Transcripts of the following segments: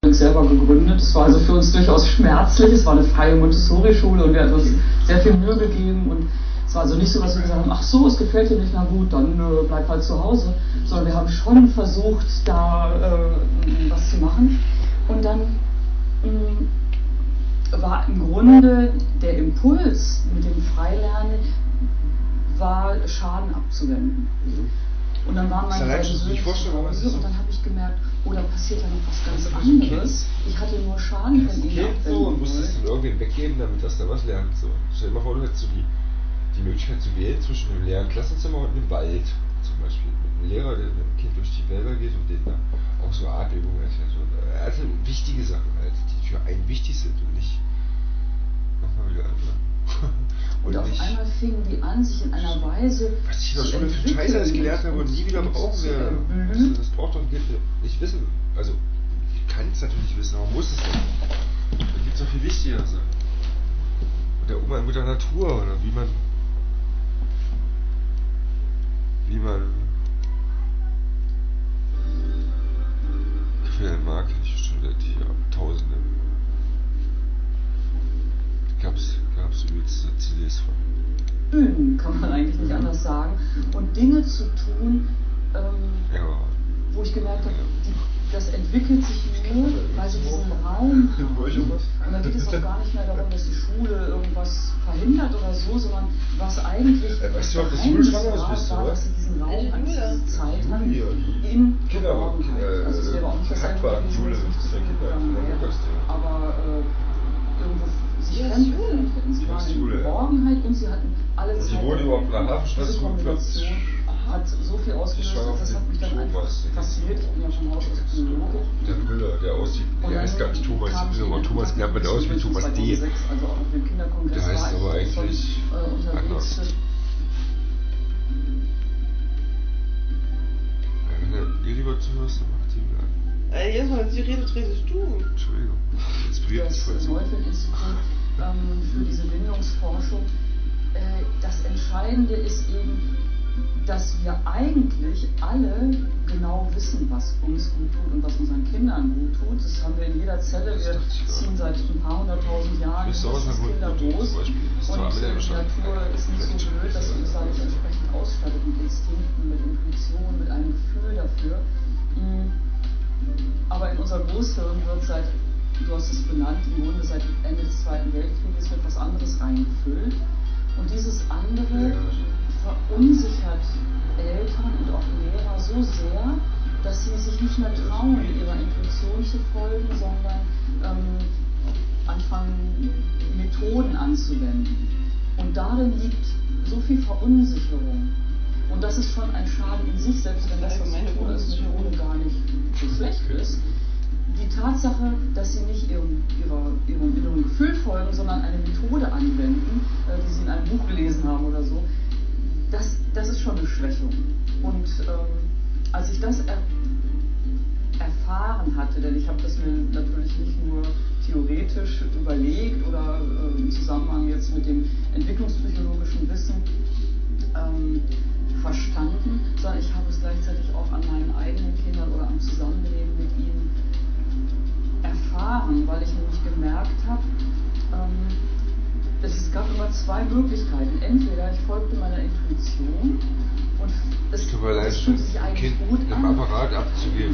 selber gegründet. Es war also für uns durchaus schmerzlich. Es war eine freie Montessori-Schule und wir hatten uns sehr viel Mühe gegeben. Und es war also nicht so, dass wir gesagt haben, ach so, es gefällt dir nicht, na gut, dann bleib halt zu Hause. Sondern wir haben schon versucht, da was zu machen. Und dann war im Grunde der Impuls mit dem Freilernen, war Schaden abzuwenden. Und dann waren meine beiden Söhne zu Hause und dann habe ich gemerkt, oh, da passiert ja noch was ganz anderes. Ich hatte nur Schaden von ihnen abwenden. So, und musstest du irgendwen weggeben, damit das da was lernt. So. Stell dir mal vor, du hättest so die Möglichkeit zu wählen zwischen einem leeren Klassenzimmer und einem Wald. Zum Beispiel mit einem Lehrer, der mit dem Kind durch die Wälder geht und den da auch so Atemübungen erklärt. Also wichtige Sachen halt, die für einen wichtig sind und nicht nochmal wieder andere. Und auf einmal fingen die an, sich in einer Weise was ich in der Schule für Scheiße alles gelernt habe und nie wieder brauchen werde. Das braucht doch ein Kind nicht wissen. Also, ich kann es natürlich wissen, aber muss es nicht. Da gibt es noch viel wichtigere Sachen. Und der Umgang mit der Natur oder wie man gefällt mag, hätte ich schon seit Jahrtausende. Gab's übrigens CDs von. Üben, kann man eigentlich nicht anders sagen. Und Dinge zu tun, wo ich gemerkt habe, das entwickelt sich nur, weil sie diesen Raum haben. Und dann geht es auch gar nicht mehr darum, dass die Schule irgendwas verhindert oder so, sondern was eigentlich weißt du, ob das Geheimnis war, dass sie diesen Raum an diese Zeit haben, in Geborgenheit. Also es wäre auch nicht dasselbe gewesen, wenn es nicht zu viel gegangen wäre. Aber irgendwo sich fremd finden. Sie waren in Geborgenheit und sie hatten alle Zeit. Sie wurde überhaupt nach Hafenstadt diese Kombination hat so viel ausgelöst, das hat mich dann einfach fasziniert. Ich bin ja von Haus aus Psychologe. Der Müller, der aussieht, der heißt gar nicht Thomas, aber Thomas lernt man aus wie Thomas D. Also auch auf dem Kinderkongress der heißt aber eigentlich anders. Wenn ihr lieber zuhörst, dann macht die wieder an. Jetzt mal, sie redest du. Entschuldigung, inspiriert mich voll. Das Neufeld-Institut für diese Bindungsforschung. Das Entscheidende ist eben, dass wir eigentlich alle genau wissen, was uns gut tut und was unseren Kindern gut tut. Das haben wir in jeder Zelle. Wir ziehen seit ein paar hunderttausend Jahren Kinder groß. Und die Natur ist nicht so blöd, dass sie uns da nicht entsprechend ausstattet mit Instinkten, mit Intuition, mit einem Gefühl dafür. Aber in unser Großhirn wird seit, du hast es benannt, im Grunde seit Ende des Zweiten Weltkrieges wird was anderes reingefüllt. Und dieses andere verunsichert Eltern und auch Lehrer so sehr, dass sie sich nicht mehr trauen, ihrer Intuition zu folgen, sondern anfangen, Methoden anzuwenden. Und darin liegt so viel Verunsicherung. Und das ist schon ein Schaden in sich, selbst wenn das, was sie tun, als Methode gar nicht so schlecht ist. Die Tatsache, dass sie nicht ihrem inneren Gefühl folgen, sondern eine Methode anwenden, die sie in einem Buch gelesen haben oder so, das ist schon eine Schwächung. Und als ich das erfahren hatte, denn ich habe das mir natürlich nicht nur theoretisch überlegt oder im Zusammenhang jetzt mit dem entwicklungspsychologischen Wissen verstanden, sondern ich habe es gleichzeitig auch an meinen eigenen Kindern oder am Zusammenleben mit ihnen erfahren, weil ich nämlich gemerkt habe, es gab immer zwei Möglichkeiten. Entweder ich folgte meiner Intuition und es fühlt sich eigentlich gut an, im Apparat abzugeben.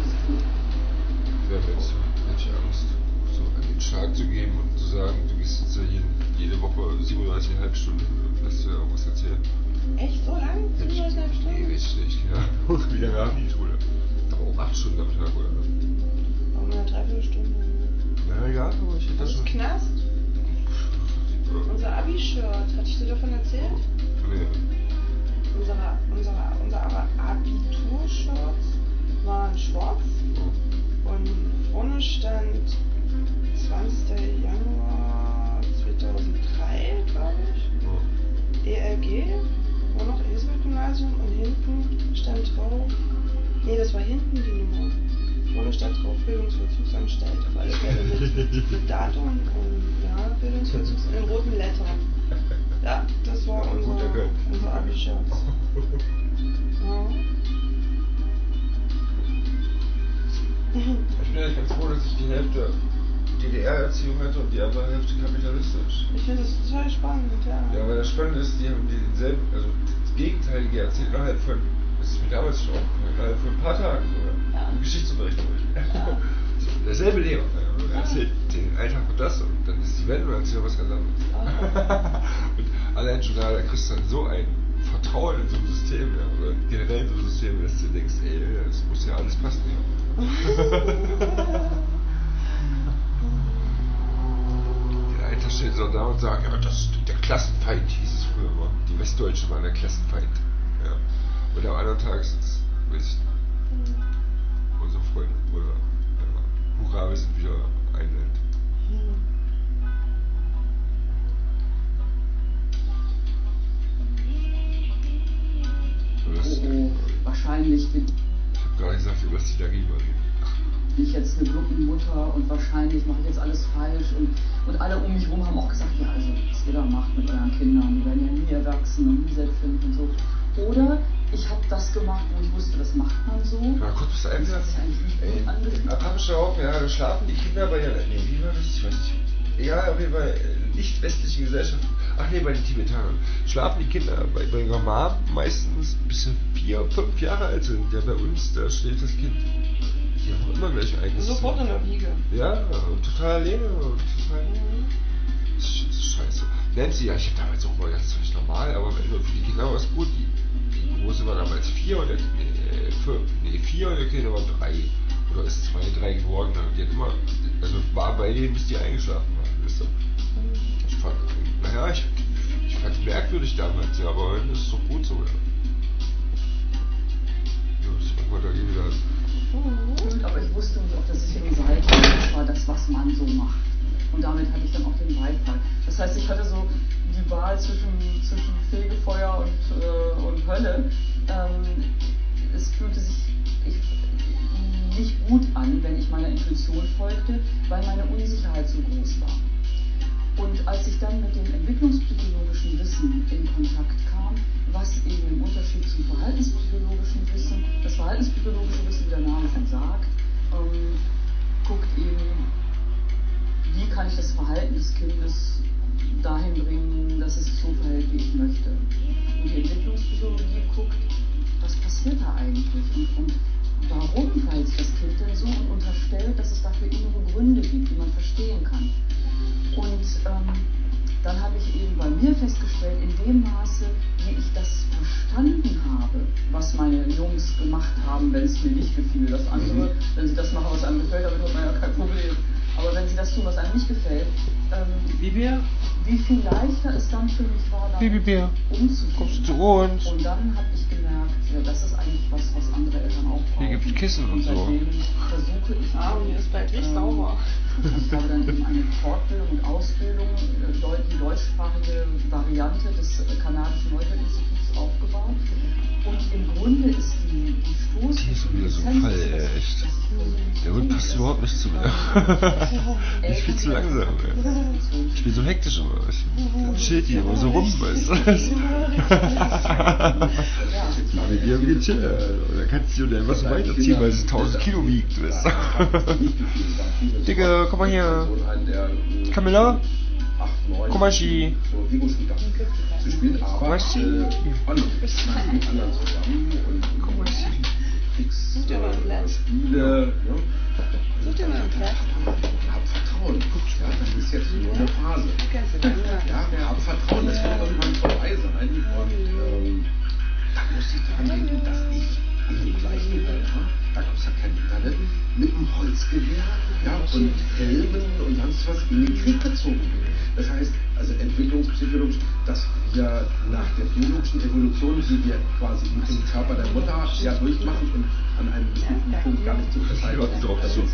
Wer hätte Angst, so an den Schlag zu geben und zu sagen, du gehst jetzt ja jede Woche 37,5 Stunden und lässt dir irgendwas erzählen. Echt so lang? 37,5 Stunden? Nee, richtig schlecht, ja. Wie lange haben die Schule? Aber auch 8 Stunden am Tag, oder? Auch nur eine Dreiviertelstunde. Na ja, aber ich hätte das schon. Knast? Unser Abi-Shirt, hatte ich dir davon erzählt? Nee. Unser Abitur-Shirts waren schwarz und vorne stand 20. Januar 2003, glaube ich. ELG, war noch Elisabeth-Gymnasium und hinten stand drauf, nee, das war hinten die Nummer. Vorne stand drauf Bildungsvollzugsanstalt, auf alle Fälle mit Datum und ja, Bildungsvollzugsanstalt in roten Lettern. Ja, das war unser Abi-Shirt. Ja. Ich bin ja ganz froh, dass ich die Hälfte DDR-Erziehung hatte und die andere Hälfte kapitalistisch. Ich finde das total spannend, ja. Ja, weil das Spannende ist, die haben denselben, also das Gegenteilige erzählt innerhalb von, das ist mir damals schon aufgefallen, innerhalb von ein paar Tagen sogar. Ja. Im Geschichtsunterricht zum Beispiel. Ja. Derselbe Lehrer, er erzählt den Alltag und das und dann ist die Wende und erzählt was ganz anderes. Und allein schon da kriegst du dann so ein Vertrauen in so ein System, ja, oder generell in so ein System, dass du denkst, ey, das muss ja alles passen. Ja. Der steht so da und sagt, ja, das ist der Klassenfeind, hieß es früher immer. Die Westdeutschen waren der Klassenfeind. Ja. Und am anderen Tag ist es, weiß ich nicht, unsere Freunde, Brüder. Ja. Hurra, wir sind wieder ein Land. Wahrscheinlich bin ich habe gerade gesagt, über das die dagegen reden. ich jetzt eine Glockenmutter und wahrscheinlich mache ich jetzt alles falsch und alle um mich herum haben auch gesagt, ja, also was ihr da macht mit euren Kindern, die werden ja nie erwachsen und nie selbstständig und so. Oder ich habe das gemacht, wo ich wusste, das macht man so. Ja, kurz bis Das hat sich eigentlich nicht gut angefühlt. Arabische Raum, ja, da schlafen die Kinder bei der, nee, wie war das? Ich weiß nicht. Egal, auf jeden Fall nicht westlichen Gesellschaften. Ach nee, bei den Tibetanern. Schlafen die Kinder bei ihrer Mom meistens bis sie 4, 5 Jahre alt sind. Ja, bei uns, da steht das Kind. Die haben auch immer gleich ein eigenes Sofort in der Wiege. Ja, und total alleine und total. Das ist scheiße. Nancy, ja, ich hab damals auch mal gedacht, das ist völlig normal, aber für die Kinder war es gut. Die Große war damals 4 und der 4 und der Kleine war 3. Oder ist 2, 3 geworden. Die hat immer, also war bei denen, bis die eingeschlafen waren. Wisst ihr? Ich fand, naja, ich fand es merkwürdig damals, ja, aber heute ist es doch gut so, ja. Ja, das war da wieder. Aber ich wusste nicht auf der sicheren Seite, das war das, was man so macht. Und damit hatte ich dann auch den Beifall. Das heißt, ich hatte so die Wahl zwischen Fegefeuer und Hölle. Es fühlte sich nicht gut an, wenn ich meiner Intuition folgte, weil meine Unsicherheit so groß war. Und als ich dann mit dem entwicklungspsychologischen Wissen in Kontakt kam, was eben im Unterschied zum verhaltenspsychologischen Wissen, das verhaltenspsychologische Wissen, wie der Name schon sagt, guckt eben, wie kann ich das Verhalten des Kindes dahin bringen, dass es so verhält, wie ich möchte. Und die Entwicklungspsychologie guckt, was passiert da eigentlich und warum verhält sich das Kind denn so und unterstellt, dass es dafür innere Gründe gibt, die man verstehen kann. Und dann habe ich eben bei mir festgestellt, in dem Maße, wie ich das verstanden habe, was meine Jungs gemacht haben, wenn es mir nicht gefiel. Das andere, wenn sie das machen, was einem gefällt, damit hat man ja kein Problem. Aber wenn sie das tun, was einem nicht gefällt, wie viel leichter es dann für mich war, damit umzugehen. Kommst du zu uns? Und dann habe ich gemerkt, ja, das ist eigentlich was andere Eltern auch brauchen. Hier gibt es Kissen und so. Seitdem versuche ich und hier ist bald richtig sauber. Ich habe dann eben eine Fortbildung und Ausbildung, die deutschsprachige Variante des kanadischen Neuroinstituts aufgebaut. Und im Grunde ist die Stoß. Hier ist wieder so ein Fall, echt. Der Hund passt überhaupt nicht zu mir. Ich bin viel zu langsam. Ich bin so hektisch immer. Dann chillt die immer so rum, weißt du. Mit dir wie chill. Da kannst du dir einfach weiterziehen, weil es 1000 Kilo wiegt, weißt du. Digga, komm mal hier. Camilla? Komashi. Komashi? Such dir mal ein Platz. Such dir mal ein Platz. Hab Vertrauen. Ja, das ist jetzt nur eine Phase. Ja, hab Vertrauen, das wird irgendwann vorbei sein. Und da muss ich daran denken, dass ich im gleichen Alter, da gab es ja kein Internet, mit einem Holzgewehr, ja, und Helmen und sonst was in den Krieg gezogen bin. Das heißt, also entwicklungspsychologisch, dass wir nach der biologischen Evolution, die wir quasi mit dem Körper der Mutter ja durchmachen und an einem bestimmten Punkt gar nicht zu verteidigen, dass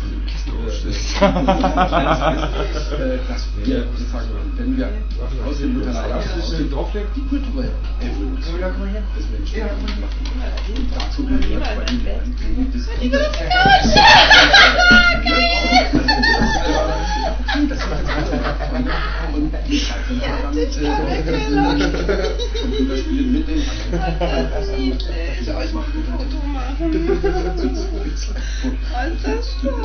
wir sozusagen, wenn wir aus dem Mutterleib die kulturelle Evolution des Menschen machen. Und dazu gehört bei ihnen das und das Spiel mit den Niedlich. Ich mache ein Foto machen. Ist das schön?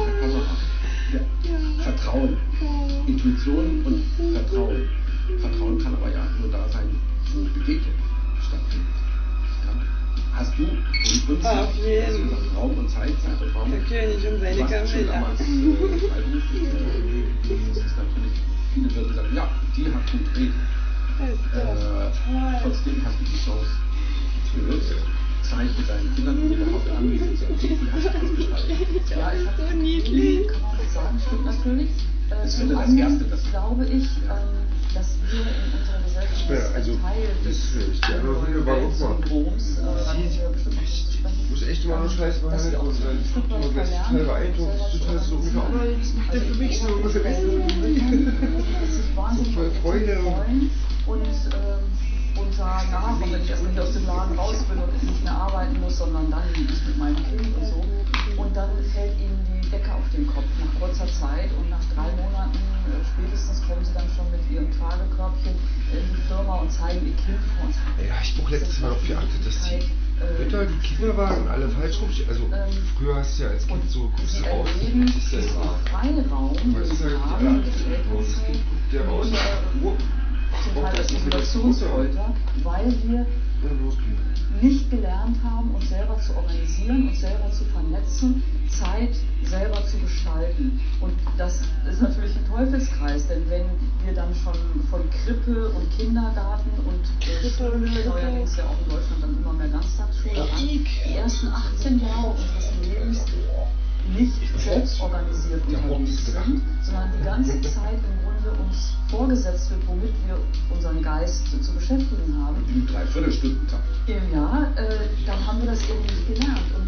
Vertrauen. Intuition und Vertrauen. Vertrauen kann aber ja nur da sein, wo Begegnung stattfindet. Ja. Hast du und Auf jeden Fall. Raum und Zeit und Raum. Der König und seine Kamele. Damals freiberuflich das ist natürlich, viele würden sagen, ja, die hat gut reden. Trotzdem hast du die Chance genutzt, Zeit mit deinen Kindern und überhaupt anwesend zu sein. Wie hast du das gestaltet? Ja, ich habe so niedlich. Kann man das sagen, stimmt natürlich. Das Zum wäre das anderen Erste, das glaube ich, dass wir in unserer Gesellschaft Also, Teil des die andere Video war auch mal. Syndroms, da können wir bestimmt noch zu sprechen. Muss echt immer nur Scheiß machen, dass sie auch und so dann ein Stück weit man gleich total verlernen, beeindruckt, total so ungefähr, oh nein, das macht der für mich so ungefähr, dass sich wahnsinnig voll Freude. freuen und sagen, ach, wenn ich erstmal hier aus dem Laden raus bin und nicht mehr arbeiten muss, sondern dann ich mit meinem Kind und so. Und dann fällt ihnen die Decke auf den Kopf nach kurzer Zeit und nach 3 Monaten spätestens kommen sie dann schon mit ihrem Tragekörbchen in die Firma und zeigen ihr Kind vor und sagen, Ja, ich habe letztes Mal darauf geachtet, dass die Mütter die Kinderwagen alle falsch rum. Also früher hast du ja als Kind so, guckst du raus, diesen das ist ja Freiraum, den das ist sie halt, haben, das Kind guckt der raus, zum Teil als Simulationsfolter, weil wir nicht gelernt haben, uns selber zu organisieren, uns selber zu vernetzen, Zeit selber zu gestalten. Und das ist natürlich ein Teufelskreis, denn wenn wir dann schon von Krippe und Kindergarten und Schule, neuerdings ja auch in Deutschland dann immer mehr Ganztagsschule an, die ersten 18 Jahre unseres Lebens nicht selbst organisiert unterwegs sind, sondern die ganze Zeit im Grunde uns vorgesetzt wird, womit wir unseren Geist zu beschäftigen haben. Im Dreiviertelstundentakt. Ja, dann haben wir das eben nicht gelernt. Und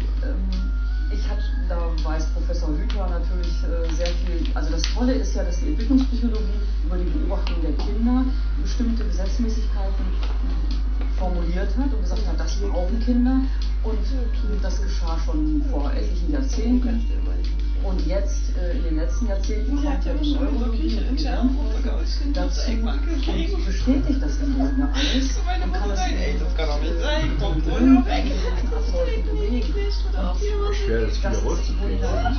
da weiß Professor Hüther natürlich sehr viel, also das Tolle ist ja, dass die Entwicklungspsychologie über die Beobachtung der Kinder bestimmte Gesetzmäßigkeiten formuliert hat und gesagt hat, das brauchen Kinder. Und das geschah schon vor etlichen Jahrzehnten. Und jetzt, in den letzten Jahrzehnten, kommt ja die Neurologie und die Hirnforschung dazu und bestätigt das im Grunde alles und kann es schwer, das wieder rauszukriegen.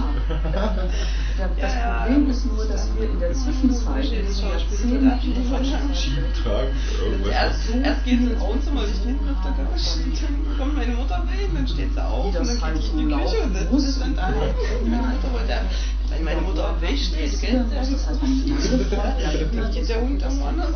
Das Problem ist nur, dass wir in der Zwischenzeit, in diesen Jahrzehnten, erst geht sie ins Wohnzimmer, ich hinten auf der Couch, dann kommt meine Mutter rein, dann steht sie auf und dann geht ich in die Küche und dann ist dann da. Wenn meine Mutter am Weg steht, du kennst das, dann geht der Hund am Mann.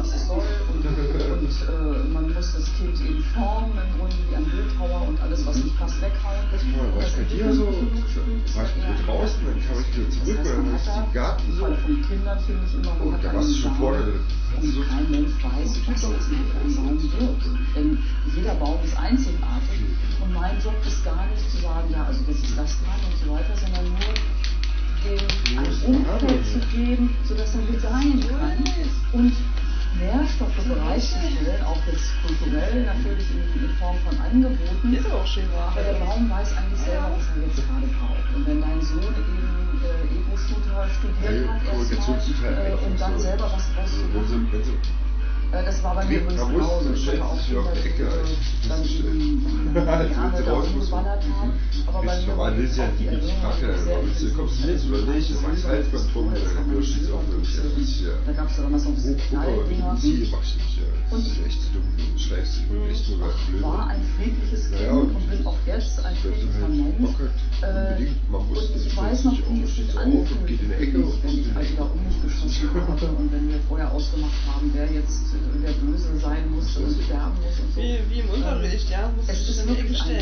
Und man muss das Kind eben formen, im Grunde wie ein Bildhauer und alles, was nicht passt, weghauen. War ich bei dir so? War ich mit dir draußen, dann kam ich wieder zurück und dann ist die Garten so. Von Kindern finde ich immer, Und da warst du schon vorne. Und kein Mensch weiß, was aus einem Baum wird. Denn jeder Baum ist einzigartig. Und mein Job ist gar nicht zu sagen, ja, also das ist das dran und so weiter, sondern nur dem ein Umfeld zu geben, sodass er gedeihen kann und Nährstoffe bereitzustellen, auch jetzt kulturell natürlich in Form von Angeboten. Ist aber auch schön wahr. Aber der Baum weiß eigentlich selber, was er jetzt gerade braucht. Und wenn dein Sohn eben Ego-Shooter studiert hat erstmal, um dann selber was draus zu machen, das war bei mir übrigens genauso. Ich hatte auch Kinder, die dann eben gerne da rumgeballert haben. Aber bei mir war es auch die Erinnerung sehr kommst du jetzt oder nicht? Du machst halt beim Turm, du stehst auf da gab es ja damals noch diese Knalldinger. Und ich war ein friedliches Kind und bin auch jetzt ein friedlicher Mensch. Und ich weiß noch, wie es sich anfühlt, wenn ich also da um mich geschossen habe und wenn wir vorher ausgemacht haben, wer jetzt der Böse sein muss und sterben muss und so. Wie im Unterricht, ja. Es ist wirklich ein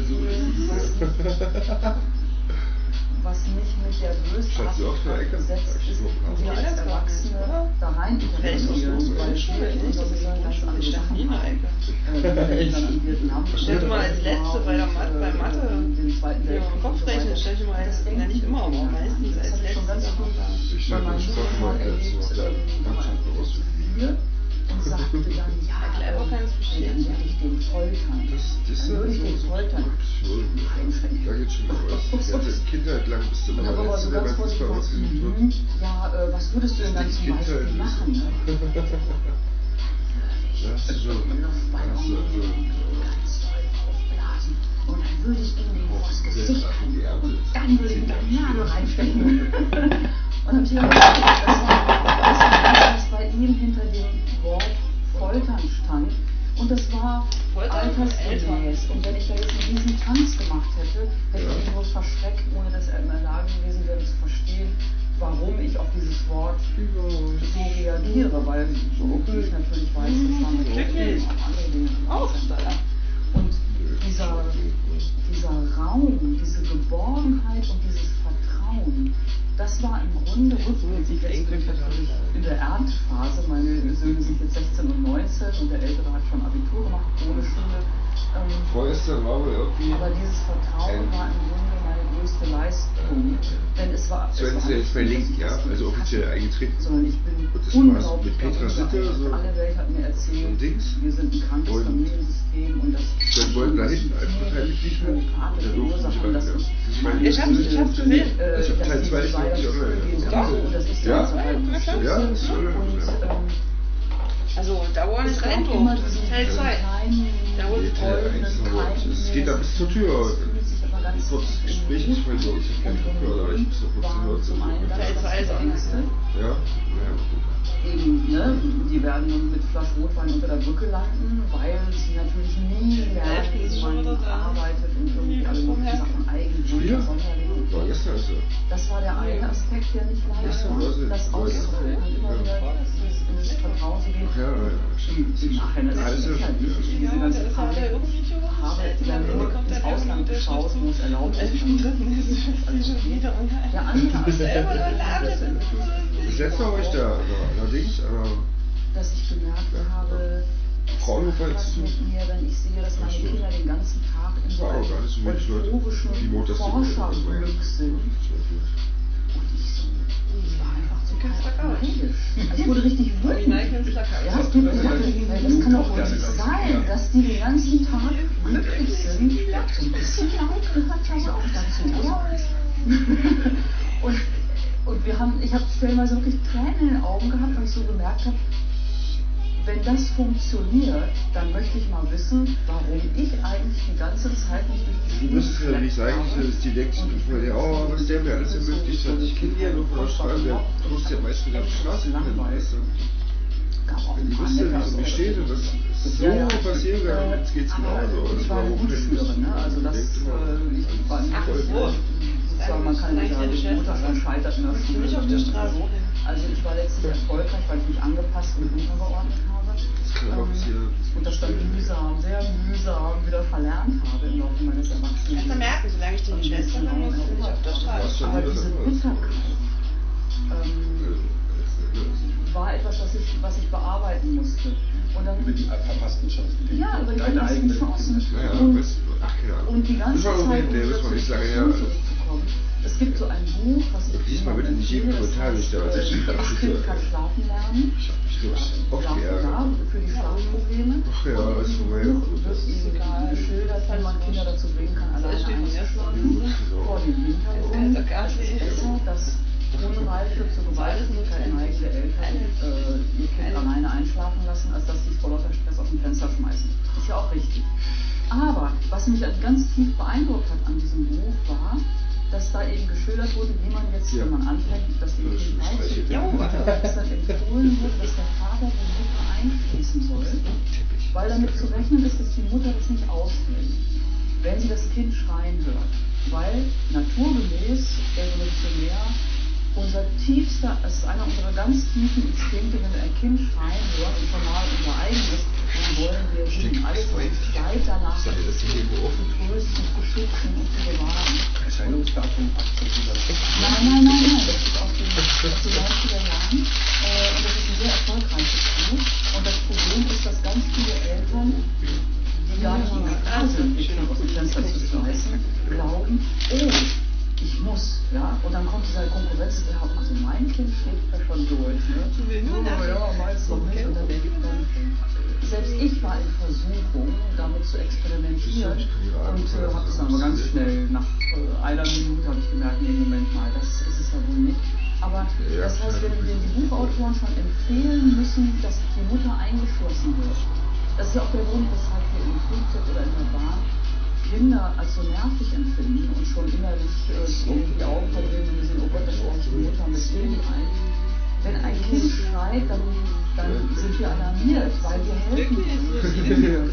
was nicht mit der Bösartigkeit besetzt ist, und wir als Erwachsene da rein interpretieren, weil wir in unserer Gehirn ganz andere Sachen haben. Stell dir mal als Letzte bei Mathe den Kopf rechnen, stell dir mal als, na nicht immer, aber meistens als Letzte. Ich sag mal, und sagte dann, ja, clever kann es verstehen. Dann werde ich den foltern. Dann würde ich den foltern. Da geht schon was. Ganze Kindheit lang bist du immer der Letzte, der beim Fußball rausgesucht wird. Ja, was würdest du denn dann zum Beispiel machen? Ne? Das ist schon. Luftballon ganz doll aufblasen. Und dann würde ich ihm vors Gesicht halten. Und dann würde ich ihm die Nadel reinstecken. Und dann habe ich gesagt, dieses Wort so reagiere, weil ich natürlich weiß, das haben wir auch andere Dinge. Und dieser Raum, diese Geborgenheit und dieses Vertrauen, das war im Grunde rückblickend, jetzt bin ich natürlich in der Erntephase, meine Söhne sind jetzt 16 und 19 und der Ältere hat schon Abitur gemacht, ohne Schule. Vorgestern war wohl irgendwie. Aber dieses Vertrauen war im Grunde meine größte Leistung. Denn es war. So hätten sie jetzt verlinkt, ja, also offiziell eingetreten. Sondern ich bin und das unglaublich mit Petra Sitter, so. Alle Welt hat mir erzählt, wir sind ein krankes Familiensystem und das. Dann wollten da hinten als Parteimitglied werden. Da durften sie ran, ja. Ich hab's gesehen. Ich hab Teil 2 Ja, das ist schon. Also dauernd es rennt gab immer diesen Teil 2. Es geht da bis zur Tür. Kurz Gespräch, ich wollte so, ich habe keinen Kopfhörer, aber ich muss noch kurz zu Hause. Teil 2 ist Ängste. Ja, eben, ne, die werden mit Flasch Rotwein unter der Brücke landen, weil sie natürlich nie lernen, wie man arbeitet und irgendwie alle möglichen Sachen eigentlich Das war der eine Aspekt, der nicht leicht war, das auszuhalten und immer wieder in das Vertrauen zu gehen. Im Nachhinein ist es sicherlich, diese ganze Zeit habe dann nur ins Ausland geschaut, wo es erlaubt ist. Der andere Aspekt, das letzte Mal war ich da, allerdings, dass ich gemerkt habe, Fraunhofer was mit mir, wenn ich sehe, dass meine Kinder den ganzen Tag in so einem euphorischen Forscherglück sind. Und ich war einfach total neidisch. Also ich wurde richtig wütend. Ja, das kann doch wohl nicht sein, dass die den ganzen Tag glücklich sind. So ein bisschen laut gehört ja auch dazu, oder? Und ich habe stellenweise wirklich Tränen in den Augen gehabt, weil ich so gemerkt habe, wenn das funktioniert, dann möchte ich mal wissen, warum ich eigentlich die ganze Zeit nicht durch die Schule. Du müsstest ja nicht sagen, dass die denken von dir, oh, was der mir alles ermöglicht hat. Ich kenne die ja nur von der Straße, der muss ja meist wieder auf die Straße kennen, weißt du. Wenn die wüsste, wie es mir steht und das so passieren kann, jetzt geht's genauso. Ich war eine Gutschülerin, ne? Also das, ich war nicht voll. Man kann nicht sagen, die Mutter scheitert in der Schule. Nicht auf der Straße. Also ich war letztlich erfolgreich, weil ich mich angepasst und untergeordnet habe. Und das dann sehr mühsam wieder verlernt habe im Laufe meines Erwachsenenlebens. Erst merken, solange ich die Schwester habe, muss ich nicht auf der Straße. Aber diese Bitterkeit war etwas, was ich bearbeiten musste. Und dann, über die verpassten Chancen. Ja, über die verpassten Chancen. Und die ganze Zeit, um wieder zu zurückzukommen. Es gibt so ein Buch, was ich diesmal wird nicht jeden Kommentar nicht, aber das Kind kann schlafen lernen. Für die Schlafprobleme. Ach ja, das ist wird Ihnen geschildert, wie man Kinder dazu bringen kann, alleine einzuschlafen. Vor dem Hintergrund ist es besser, dass unreife, zu Gewalttätigkeit neigende Eltern ihr Kind alleine einschlafen lassen, als dass sie es vor lauter Stress aus dem Fenster schmeißen. Das ist ja auch richtig. Aber was mich ganz tief beeindruckt hat an diesem Buch war, dass da eben geschildert wurde, wie man jetzt, wenn man anfängt, dass die Kind dass dann empfohlen wird, dass der Vater die Mutter einschließen soll, weil damit zu rechnen ist, dass die Mutter das nicht aushält, wenn sie das Kind schreien hört. Weil naturgemäß, evolutionär, es ist einer unserer ganz tiefen Instinkte, wenn wir ein Kind schreien hören und schon mal unser eigenes, dann wollen wir alles Zeit danach zu trösten, zu schützen und zu bewahren. Erscheinungsdatum 1860. Nein, das ist aus den 90er Jahren und das ist ein sehr erfolgreiches Buch. Und das Problem ist, dass ganz viele Eltern, die gar nicht in der Lage sind, ihr Kind aus dem Fenster zu schmeißen, glauben, ich muss, ja, und dann kommt dieser Konkurrenz, also mein Kind schlägt da schon durch, ne? Meins noch nicht. Und dann selbst ich war in Versuchung, damit zu experimentieren und habe es aber ganz schnell, nach einer Minute habe ich gemerkt, nee, Moment mal, das ist es ja wohl nicht. Aber das heißt, wenn die Buchautoren schon empfehlen müssen, dass die Mutter eingeschlossen wird, das ist ja auch der Grund, weshalb wir im Flugzeug oder in der Bahn Kinder als so nervig empfinden und schon innerlich die Augen verdrehen, wenn wir sehen, oh Gott, da schleicht die Mutter mit Baby ein. Wenn ein Kind schreit, dann sind wir alarmiert, weil wir helfen nicht.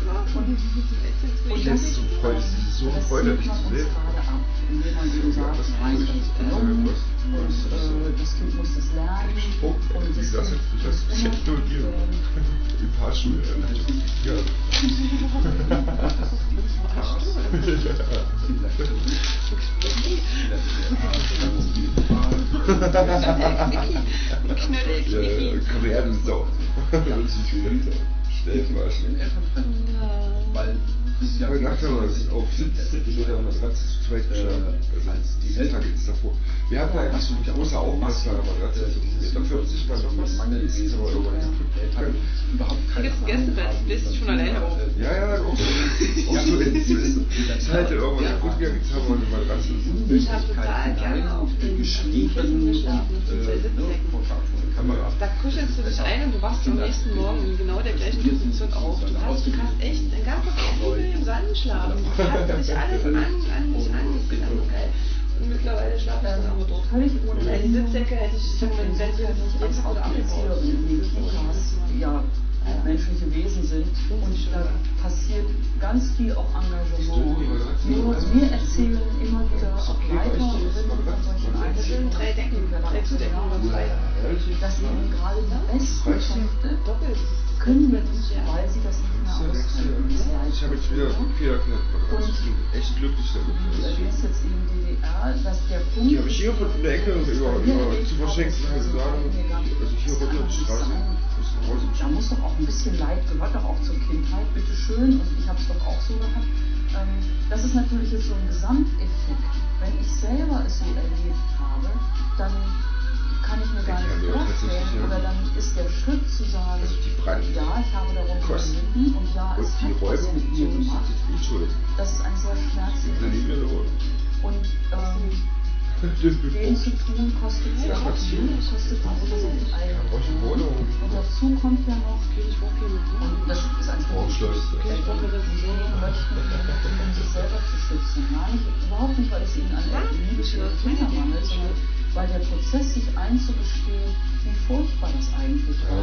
Und das zieht man uns gerade ab, indem man eben sagt, nein, das ist dumm und das Kind muss das lernen. das jetzt nur dir. Die Fahrschule. Ja. Karrierensau. Weil heute Nacht haben wir das auf Sitz oder Matratze zu zweit geschlafen. Also die Tage jetzt davor. Wir hatten eigentlich so eine große aufmachbare Matratze, so 1,40 Meter mal noch was. Die ist aber irgendwann kaputt gegangen. Hier gibt es ein Gästebett, bläst sich schon alleine auf. Ja, auch so ist halt irgendwann kaputt gegangen, jetzt haben wir eine Matratze. Ich habe total gerne auf den Kissen geschlafen, mit den 2 Sitzdecken. Da kuschelst du dich ein und du wachst am nächsten Morgen in genau der gleichen Position auf. Du kannst echt den ganzen Tag im Sand schlafen. Du kannst dich alles an dich an. Das ist einfach geil. Und mittlerweile schlafe ich dann aber dort. Völlig ohne Die Sitzdecke hätte ich, wenn sie jetzt nicht als einfach Erzieher in den Kitas ja menschliche Wesen sind und da passiert ganz viel auch Engagement. Nur wir erzählen immer wieder auch Leiterinnen von solchen das sind 3 Decken, 3 Zudecken oder 2. dass eben gerade die besten Kräfte kündigen, weil sie das nicht mehr aushalten. Ich habe jetzt wieder Federknapp und ich bin echt glücklich damit. Du erwähnst jetzt eben DDR, dass der Punkt. Die habe ich hier von der Ecke über zu verschenken, also hier runter die Straße. Da muss doch auch ein bisschen Leid, gehört doch auch zur Kindheit, bitteschön, und ich habe es doch auch so gehabt. Das ist natürlich jetzt so ein Gesamteffekt. Wenn ich selber es so erlebt habe, dann kann ich mir gar nicht vorstellen, oder dann ist der Schritt zu sagen, ja, ich habe darunter gelitten und ja, es hat was mit mir gemacht. Das ist ein sehr schmerzliches. Und den zu tun kostet sehr viel, kostet auch so viel Eigentum. Und dazu kommt ja noch, und das ist ein Vorschluss, die möchten, um sich selber zu schützen. Nein, überhaupt nicht, weil es ihnen an der Liebe für Kinder mangelt, sondern weil der Prozess, sich einzugestehen, wie furchtbar das eigentlich war.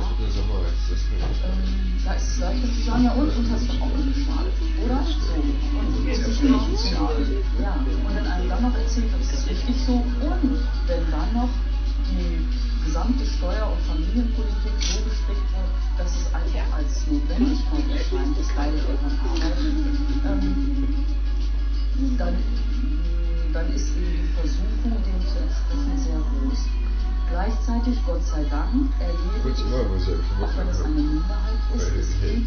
Da ist es leichter zu sagen, ja, und hat es doch auch nicht geschadet, oder? So. Und jetzt ist es nicht zu ja. Und wenn einem dann noch erzählt wird, ist es richtig so, und wenn dann noch die gesamte Steuer- und Familienpolitik so gestrickt wird, dass es einfach als Notwendigkeit erscheint, dass beide Eltern arbeiten, dann ist eben die Versuchung, dem zu entsprechen, sehr groß. Gleichzeitig, Gott sei Dank, erlebe ich, auch wenn es eine Minderheit ist, es gibt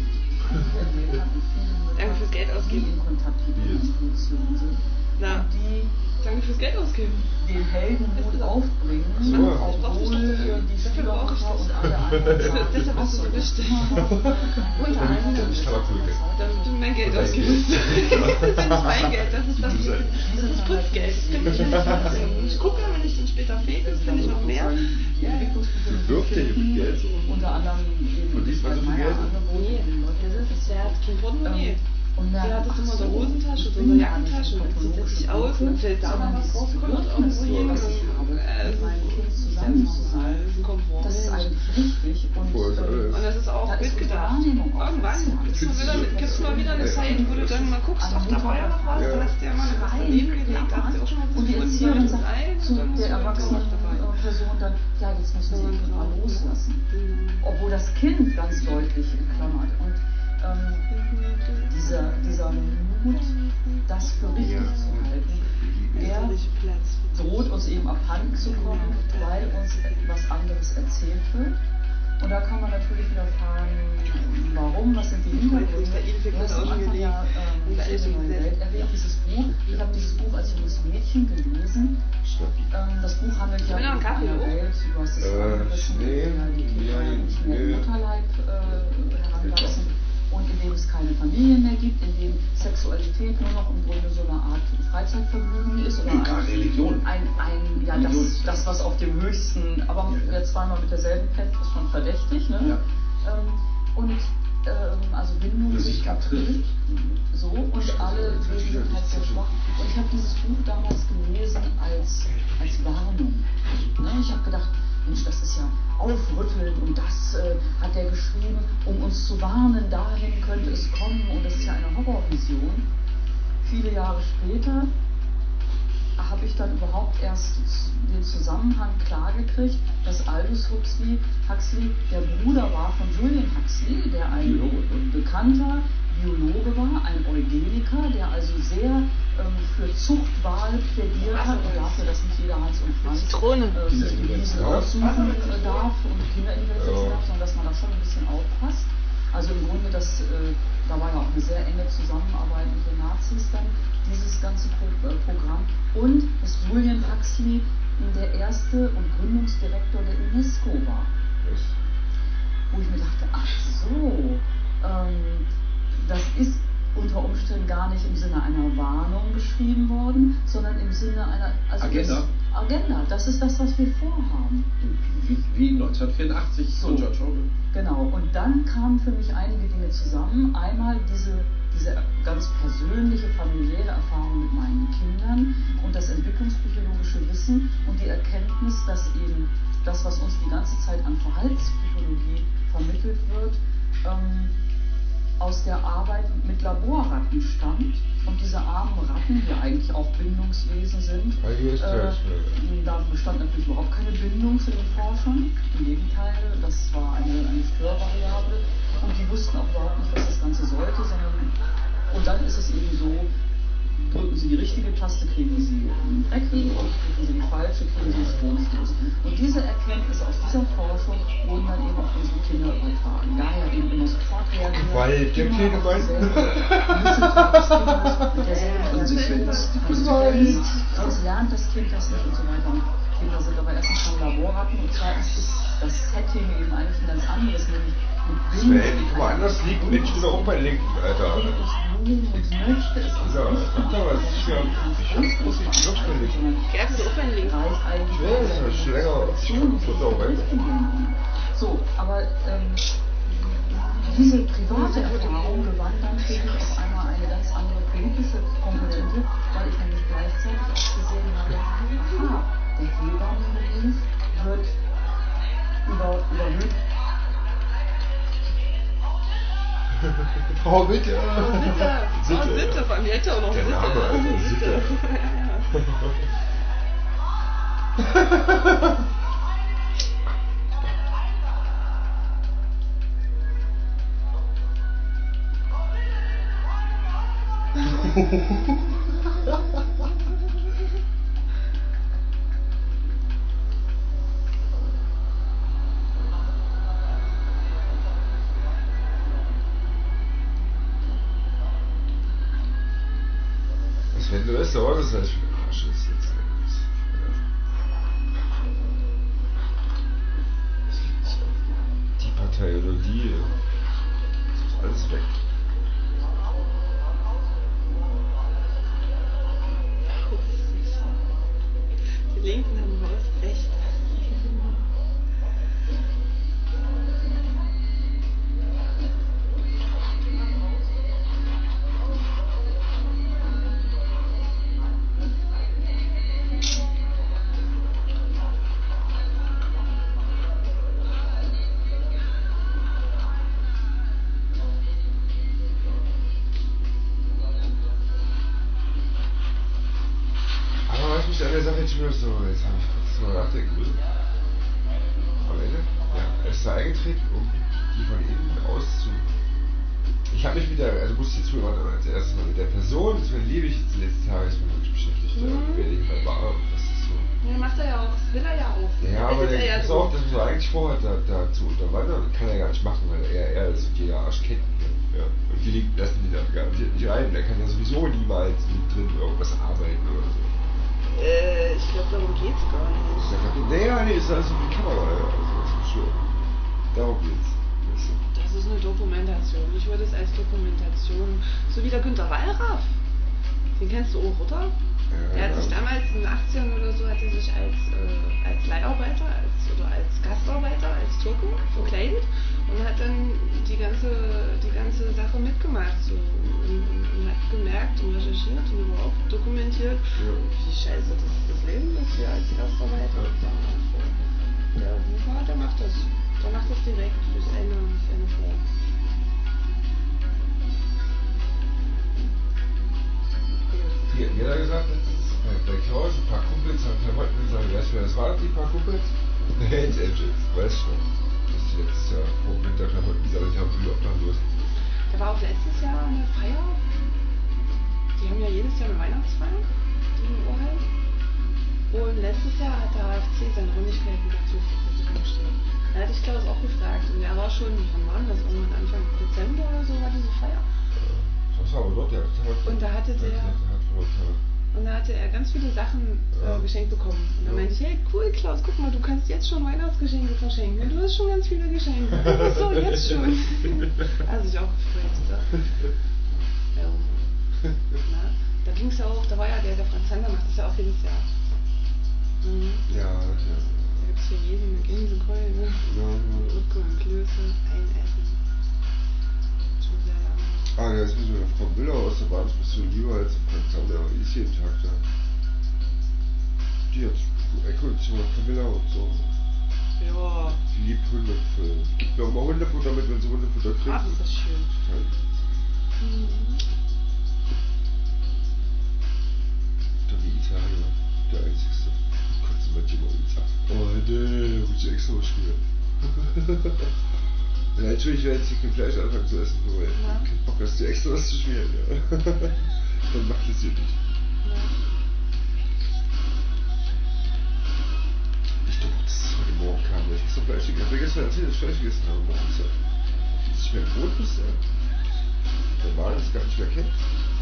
Danke fürs Geld ausgeben. in Kontakt mit den Institutionen sind. Na, danke fürs Geld ausgeben. Den Heldenmut aufbringen, obwohl die Schüler und alle anderen sagen, deshalb hast du so bestimmt. Unter anderem, damit du mein Geld ausgibst. Das ist nicht mein Geld, das ist Putzgeld. Ich gucke, wenn ich dann später fege, kann ich noch mehr. Unter anderem eben der hat kein Portemonnaie. Der hat das in der Hosentasche, so in der Jackentasche, und dann zieht er sich aus und fällt da mal was raus, kommt irgendwo hin. Das ist ein Komfort. Das ist eigentlich richtig. Und das ist auch mitgedacht. Irgendwann gibt es mal wieder eine Zeit, wo du dann mal guckst, ach, da war ja noch was, da hast du ja mal was daneben gelegt, da hast du auch schon was und die Erzieherin sagt zu der erwachsenen dabei. Person dann, ja, jetzt müssen sie ihn mal loslassen. Obwohl das Kind ganz deutlich klammert. Und dieser Mut, das für richtig zu halten, der droht uns eben abhanden zu kommen, weil uns etwas anderes erzählt wird. Und da kann man natürlich wieder fragen, warum, was sind die Hintergründe? Du hast am Anfang ja diese neue Welt erwähnt, dieses Buch. Ich habe dieses Buch als junges Mädchen gelesen. Das Buch handelt ja von einer Welt, du hast es angerissen, die Kinder nicht mehr im Mutterleib heranwachsen. Und in dem es keine Familien mehr gibt, in dem Sexualität nur noch im Grunde so eine Art Freizeitvergnügen ist. Oder Religion. Das, was auf dem höchsten, aber jetzt zweimal mit derselben Pet, ist schon verdächtig. Ne? Ja. Also Bindung für sich trifft. So, und alle Wesen sind halt sehr schwach. Und ich habe dieses Buch damals gelesen als Warnung. Ne? Ich habe gedacht, Mensch, das ist ja aufrüttelnd, und das hat er geschrieben, um uns zu warnen, dahin könnte es kommen, und das ist ja eine Horrorvision. Viele Jahre später habe ich dann überhaupt erst den Zusammenhang klargekriegt, dass Aldous Huxley der Bruder war von Julian Huxley, der ein bekannter Biologe war, ein Eugeniker, der also sehr für Zuchtwahl plädiert hat und dafür, dass nicht jeder Hans und Franz sich die Wiesen aussuchen darf und Kinder in die Welt setzen darf, sondern dass man da schon ein bisschen aufpasst. Also im Grunde, da war ja auch eine sehr enge Zusammenarbeit mit den Nazis dann, dieses ganze Programm. Und dass Julian Huxley der erste und Gründungsdirektor der UNESCO war. Wo ich mir dachte, ach so, das ist unter Umständen gar nicht im Sinne einer Warnung geschrieben worden, sondern im Sinne einer Agenda. Das ist das, was wir vorhaben. Wie 1984 von George Orwell. Genau, und dann kamen für mich einige Dinge zusammen. Einmal diese ganz persönliche, familiäre Erfahrung mit meinen Kindern und das entwicklungspsychologische Wissen und die Erkenntnis, dass eben das, was uns die ganze Zeit an Verhaltenspsychologie vermittelt wird, aus der Arbeit mit Laborratten stammt. Und diese armen Ratten, die eigentlich auch Bindungswesen sind, da bestand natürlich überhaupt keine Bindung zu den Forschern. Im Gegenteil, das war eine Störvariable. Und die wussten auch überhaupt nicht, was das Ganze sollte, und dann ist es eben so, drücken Sie die richtige Taste, kriegen Sie einen Dreck, drücken Sie die falsche, kriegen Sie Stromstoß. Und diese Erkenntnis aus dieser Forschung wurden dann eben auf unsere Kinder übertragen. Daher eben immer sofort reagieren. Weil der kleine Mann. Sonst lernt das Kind das nicht und so weiter. Und Kinder sind aber erstens schon Laborratten und zweitens ist das Setting eben eigentlich ein ganz anderes, nämlich Sven, woanders liegt Mensch immer auch bei Linken, Alter. Und möchte es auch Ja, es gibt aber ich muss nicht die Luftstelle. Gerd ist auch ein Link. Das ist länger. So, aber diese private Erfahrung gewann dann für mich auf einmal eine ganz andere politische Komponente, weil ich nämlich gleichzeitig auch gesehen habe, aha, der Hebammenberuf wird überhöht. Frau Witte! Sitte, vor allem die hätte auch noch Der Sitte. Name, also Sitte. Wenn du das so, das heißt, Arsch ist jetzt. Die Partei oder die. Das ist alles weg. Die Linken haben überhaupt recht. An der Sache jetzt so, jetzt habe ich kurz mal nachdenken müssen. Am Ende, ja, er ist da eingetreten, um die von innen auszu. Ich habe mich also musste ich zuhören, aber als erstes mal mit der Person, das liebe ich jetzt die letzten Tage, ist mir wirklich beschäftigt, wer ich mal war, das ist so. Ja, macht er ja auch, das will er ja auch. Ja, aber der ist auch, das was er eigentlich vorhat, da zu unterwandern, kann er gar nicht machen, weil er ist und jeder Arsch kennt ihn. Ja. Und die lassen die da garantiert nicht rein, der kann ja sowieso niemals mit drin irgendwas arbeiten oder so. Ich glaube, darum geht's gar nicht. Nee, ist also die Kamera, ja. Also, darum geht's. Das ist eine Dokumentation. Ich würde es als Dokumentation, so wie der Günter Wallraff. Den kennst du auch, oder? Ja, der hat sich damals in den 80ern oder so, hat er sich als Leiharbeiter oder als Gastarbeiter, als Türke verkleidet und hat dann die ganze Sache mitgemacht so, und hat gemerkt und recherchiert und überhaupt dokumentiert, wie scheiße das Leben ist hier als Gastarbeiter. Der Wucher, der macht das direkt durch eine Form. Wie hat er gesagt, das ist bei Klaus ein paar Kumpels haben Klamotten gesagt, weißt du, wer das war, die paar Kumpels? Hells Angels, weißt du schon. Dass die letztes Jahr vor dem Winter Klamotten gesammelt haben für die Obdachlosen. Da war auch letztes Jahr eine Feier. Die haben ja jedes Jahr eine Weihnachtsfeier, die in Urheim. Und letztes Jahr hat der AFC seine Räumlichkeiten dazu gestellt. Da hatte ich Klaus auch gefragt. Und er war schon, wann war das? Irgendwann Anfang Dezember oder so war diese Feier. Das war aber dort, ja. Und da hatte er ganz viele Sachen geschenkt bekommen. Und dann meinte ich, hey cool Klaus, guck mal, du kannst jetzt schon Weihnachtsgeschenke verschenken. Und du hast schon ganz viele Geschenke. So, jetzt schon. Also ich auch gefreut. Ja. Na, da ging es ja auch, da war ja der Franz Zander macht das ja auch jedes Jahr. Mhm. Ja. Da gibt es für jeden eine Gänsekeule, ne? Rücke und Klöße, ein Essen. Schon sehr lange. Ah, ja, jetzt müssen wir Frau Müller aus der Bahn, das bist du lieber als Frank Zander, die ist jeden Tag da. Die hat erkundigt sich nach Camilla und so. Ja. Die liebt Hunde. Gibt mir auch mal Hundefutter mit, wenn sie Hundefutter kriegt. Ach, ist das schön. Total. Dann die Italiener, der einzigste. Kotze mit dem Iza. Oh nee, muss ich extra was schmieren. Ja, natürlich werde ich kein Fleisch anfangen zu essen, weil ich keinen Bock hast, dir extra was zu schmieren. Ja. Dann macht es dir nicht. Ja. Ich glaube, dass es heute Morgen kam, weil ich extra Fleisch gegessen habe. Ich habe gestern erzählt, dass ich Fleisch gegessen habe morgens. Ja. Dass ich mein Brot ist, ja. Der Magen das gar nicht mehr kennt.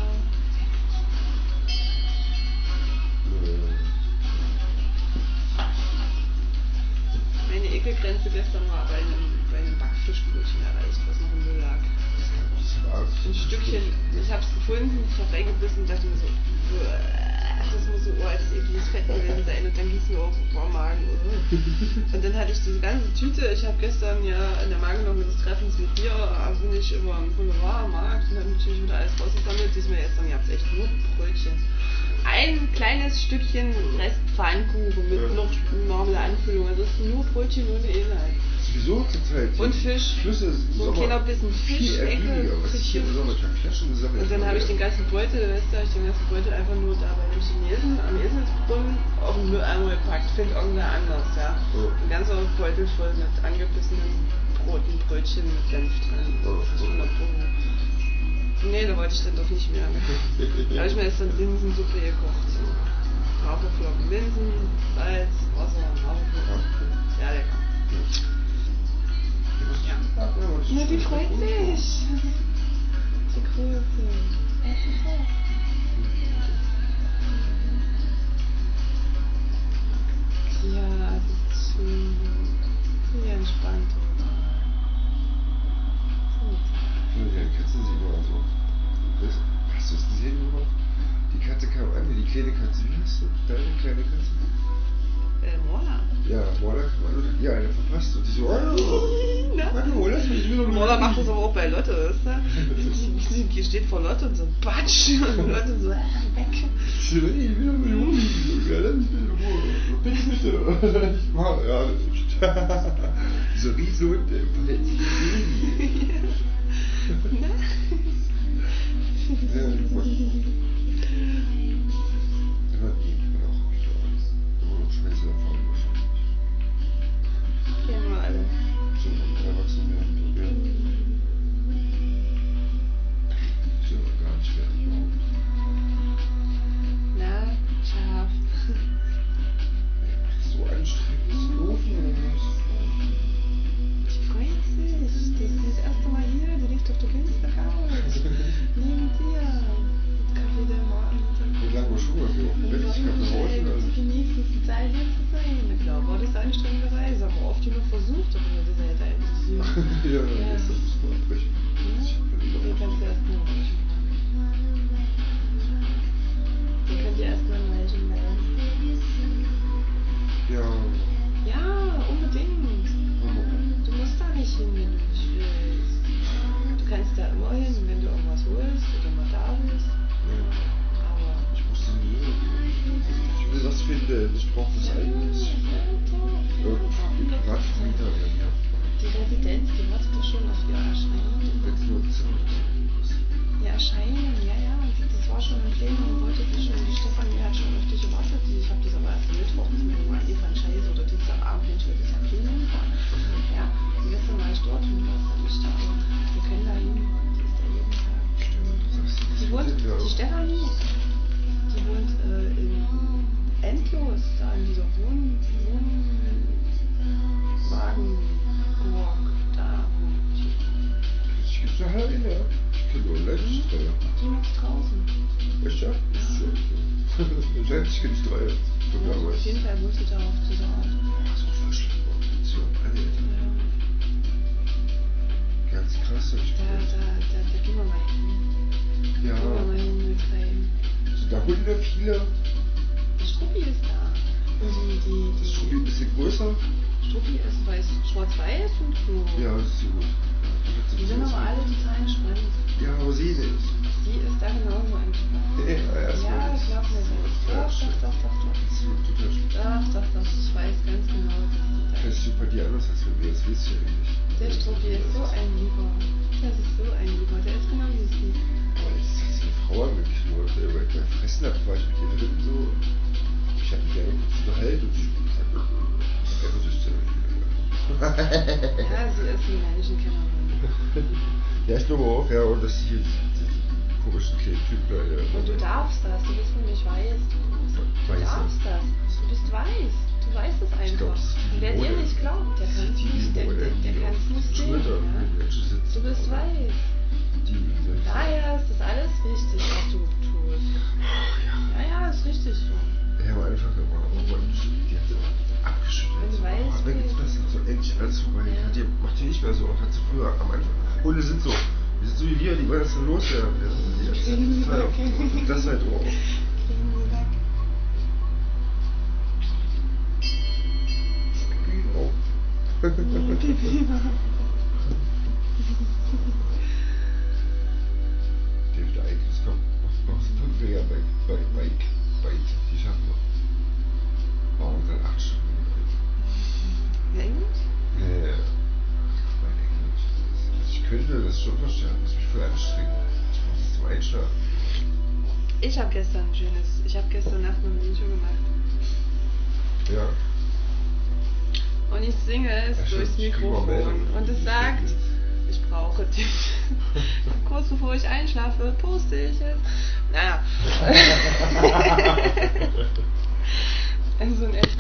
Meine Ekelgrenze gestern war bei einem Backfischbrötchen erreicht, was noch im Müll lag. Ein Stückchen, ich hab's gefunden, ich hab reingebissen und dachte mir so, das muss so uraltes, ekliges Fett gewesen sein und dann ging's mir auch am Magen. Und dann hatte ich diese ganze Tüte, ich habe gestern ja in der Magenlung des Treffens mit dir, bin ich über den Boulevard am Markt und habe natürlich wieder alles rausgesammelt, diesmal jetzt dann, ihr habt echt nur Brötchen. Ein kleines Stückchen Rest Pfannkuchen mit noch Marmeladenfüllung, also das ist nur Brötchen ohne Inhalt. Wieso zurzeit? Und Fisch. Flüsse So ein kleiner Bissen Fisch, Ecke, Fischchen. Und dann habe ich den ganzen Beutel, weißt du, einfach nur da bei dem Chinesen am Eselsbrunnen auf den Mülleimer gepackt. Findet irgendwer anders, ja. Oh. Ein ganzer Beutel voll mit angebissenen Broten, Brötchen mit Senf drin. Das ist 100 Euro. Nee, da wollte ich dann doch nicht mehr. Da habe ich mir jetzt dann Linsensuppe gekocht. Haferflocken, Linsen, Salz, Wasser, Haferflocken. Ja, lecker. Ja. Na, die freut sich. Die Größe. Ja, es ist schön. Sehr entspannt. Ja, die Katze sieht immer so. Hast du es gesehen, Junge? Die Katze kam an, wie die kleine Katze. Wie heißt du? Deine kleine Katze? Morla. Ja, Morla kam an und hat eine verpasst. Und die so, hallo, lass mich wieder. Morla macht das aber auch bei Lotte, weißt du? Die steht vor Lotte und so, Batsch. Und Lotte so, weg. Ich will wieder mit dem Hund. Ja, lass mich wieder. Bitte. Ich mach ja nicht. So riesen Hund, ey. Verletzt sich. Na? Ja, ich wollte. Immer die, auch. Immer noch Schwänze davon wahrscheinlich. Kennen wir alle. So, erwachsen werden, ja. Ist ja gar nicht fertig überhaupt. Na, scharf. So anstrengend. So viel. Die freut sich. Die ist das erste Mal hier. Die liegt auf der Künstlercouch. Neben dir. Mit Kaffee der Morgen. Wie lange war schon mal so? Ich habe eine Haut oder Sie genießt es, die Zeit hier zu sein. Ich glaube, war das eine anstrengende Reise. Aber oft genug versucht, aber wir sind halt eigentlich hier. Ja, das muss man abbrechen. Ihr könnt ja erst mal weichen. Ihr könnt ja erst mal weichen bleiben. Ja. Ja, unbedingt. Du musst da nicht hin, wenn du nicht willst. Du kannst da immer hin, wenn du irgendwas holst oder mal da bist. Aber Ich muss nie. Ich will was finden. Ich brauche was Eigenes. Irgendwie gerade wieder. die Residenz, die wartet doch schon auf ihr Erscheinen. Jetzt nur Zimmer. Ihr Erscheinen, ja, und das war schon im Plenum, wollte sich schon, die Stefanie hat schon richtig gewartet. Ich habe das aber erst Mittwoch, das mir mal angefangen, scheiße, oder Dienstagabend, Mensch, das ist ja Plenum. Ja, und gestern war ich dort und du warst dann nicht da. Wir können da hin, die ist da jeden Tag. Die wohnt, die Stefanie, die wohnt in Endlos, da in dieser Wohnwagenburg, da wo Ich gibt's ja halt, ja. Ich kenne nur Leitsteuer. die macht's draußen. Echt, ja? Ich kenne nicht drei. Auf jeden Fall wohnt sie da auf dieser Art. Das war voll schlimm. So, Alter. Ganz krass, hab ich gehört. Da gehen wir mal hin. Ja. Gehen wir mal hin mit rein. Sind da Hunde viele? Die Struppi ist da. Und Das ist schon ein bisschen größer. Struppi ist schwarz-weiß und so. Ja, das ist so gut. Die sind aber alle total entspannt. Ja, aber sie nicht. Sie ist da genauso entspannt. Ja, Ich glaube mir das. Doch. Das ist total schlimm. Doch. Ich weiß ganz genau. Das sieht bei dir anders als bei mir, das willst du ja nicht. Der Struppi ist so ein Lieber. Das ist so ein Lieber. Der ist genau wie sie. Aber jetzt hat sie eine Frau angeknurrt, weil ich beim Fressen hab, war ich mit ihr drin so. Ich hab mich gerne kurz unterhalten und ich hab gesagt, was ist denn? Ja, sie ist eine Menschenkennerin. Ja, ich glaube auch, ja, und dass sie diese komischen kleinen Typen da, ja. Und du darfst das, du bist nämlich weiß. Du darfst das. Du bist weiß. Du weißt es einfach. Und wer dir nicht glaubt, der kann es nicht, der kann es nicht sehen. Ja? Du bist weiß. Daher ist das alles richtig, was du tust. Ja, ist richtig so. Ja, aber einfach, die hat so abgeschüttelt. Wenn du weißt, Dann geht's besser. So endlich alles vorbei. Ja. Macht die nicht mehr so, hat sie früher am Anfang. Hunde sind so. Die sind so wie wir, die wollen das dann loswerden. Das halt auch. David Icke, kommt noch so ein Finger Bike. Die schaffen noch. Warum dann 8 Stunden? Englisch? Ja. Mein Englisch. Ich könnte das schon verstehen, das muss mich voll anstrengen. Ich brauche das zum Einschlafen. Ich habe gestern Nacht ein Video gemacht. Ja. Und ich singe es Ja, durchs ich krieg mal Mikrofon. Meldungen. Und es sagt, ich brauche dich. Kurz bevor ich einschlafe, poste ich es. Naja. Also in etwa.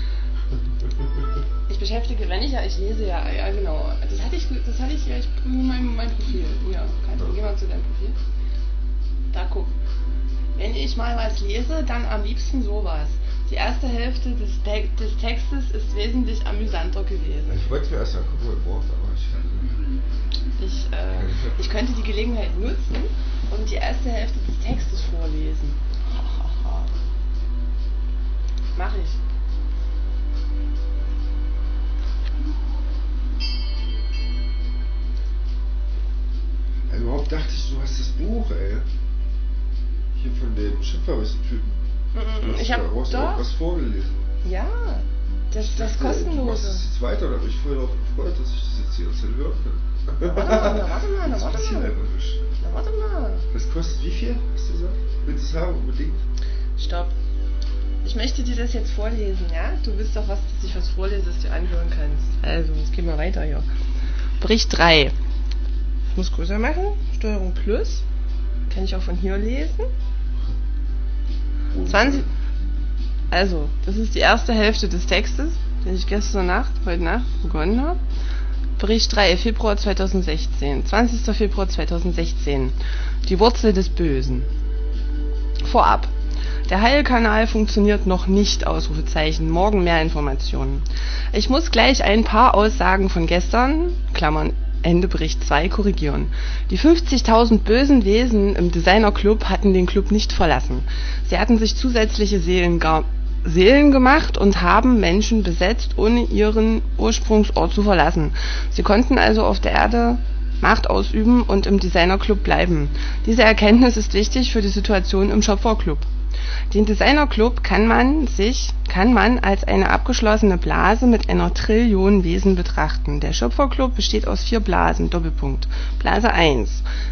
Ich beschäftige, ich lese ja genau. Das hatte ich ja, ich prüfe mein Profil. Ja, geh mal zu deinem Profil. Da guck. Wenn ich mal was lese, dann am liebsten sowas. Die erste Hälfte des Textes ist wesentlich amüsanter gewesen. Ich wollte es mir erst mal gucken, aber Ich könnte die Gelegenheit nutzen und die erste Hälfte des Textes vorlesen. Mach ich. Also überhaupt dachte ich, du hast das Buch, ey. Hier von dem Schöpferwissen-Typen. Ich habe doch was vorgelesen. Ja, das kostenlose. Du machst das jetzt weiter, da habe ich voll darauf gefreut, dass ich das jetzt hier hören kann. Warte mal. Das kostet wie viel, hast du gesagt? Willst du es haben, unbedingt? Stopp. Ich möchte dir das jetzt vorlesen, ja? Du willst doch dass ich was vorlese, das du anhören kannst. Also, jetzt gehen wir weiter hier. Bericht 3. Ich muss größer machen. Steuerung Plus. Kann ich auch von hier lesen. 20. Also, das ist die erste Hälfte des Textes, den ich heute Nacht begonnen habe. Bericht 3, Februar 2016. 20. Februar 2016. Die Wurzel des Bösen. Vorab. Der Heilkanal funktioniert noch nicht, Ausrufezeichen. Morgen mehr Informationen. Ich muss gleich ein paar Aussagen von gestern, Klammern, Ende Bericht 2, korrigieren. Die 50.000 bösen Wesen im Designerclub hatten den Club nicht verlassen. Sie hatten sich zusätzliche Seelen gemacht und haben Menschen besetzt, ohne ihren Ursprungsort zu verlassen. Sie konnten also auf der Erde Macht ausüben und im Designerclub bleiben. Diese Erkenntnis ist wichtig für die Situation im Schöpferclub. Den Designerclub kann man als eine abgeschlossene Blase mit einer Trillion Wesen betrachten. Der Schöpferclub besteht aus 4 Blasen. Doppelpunkt. Blase 1.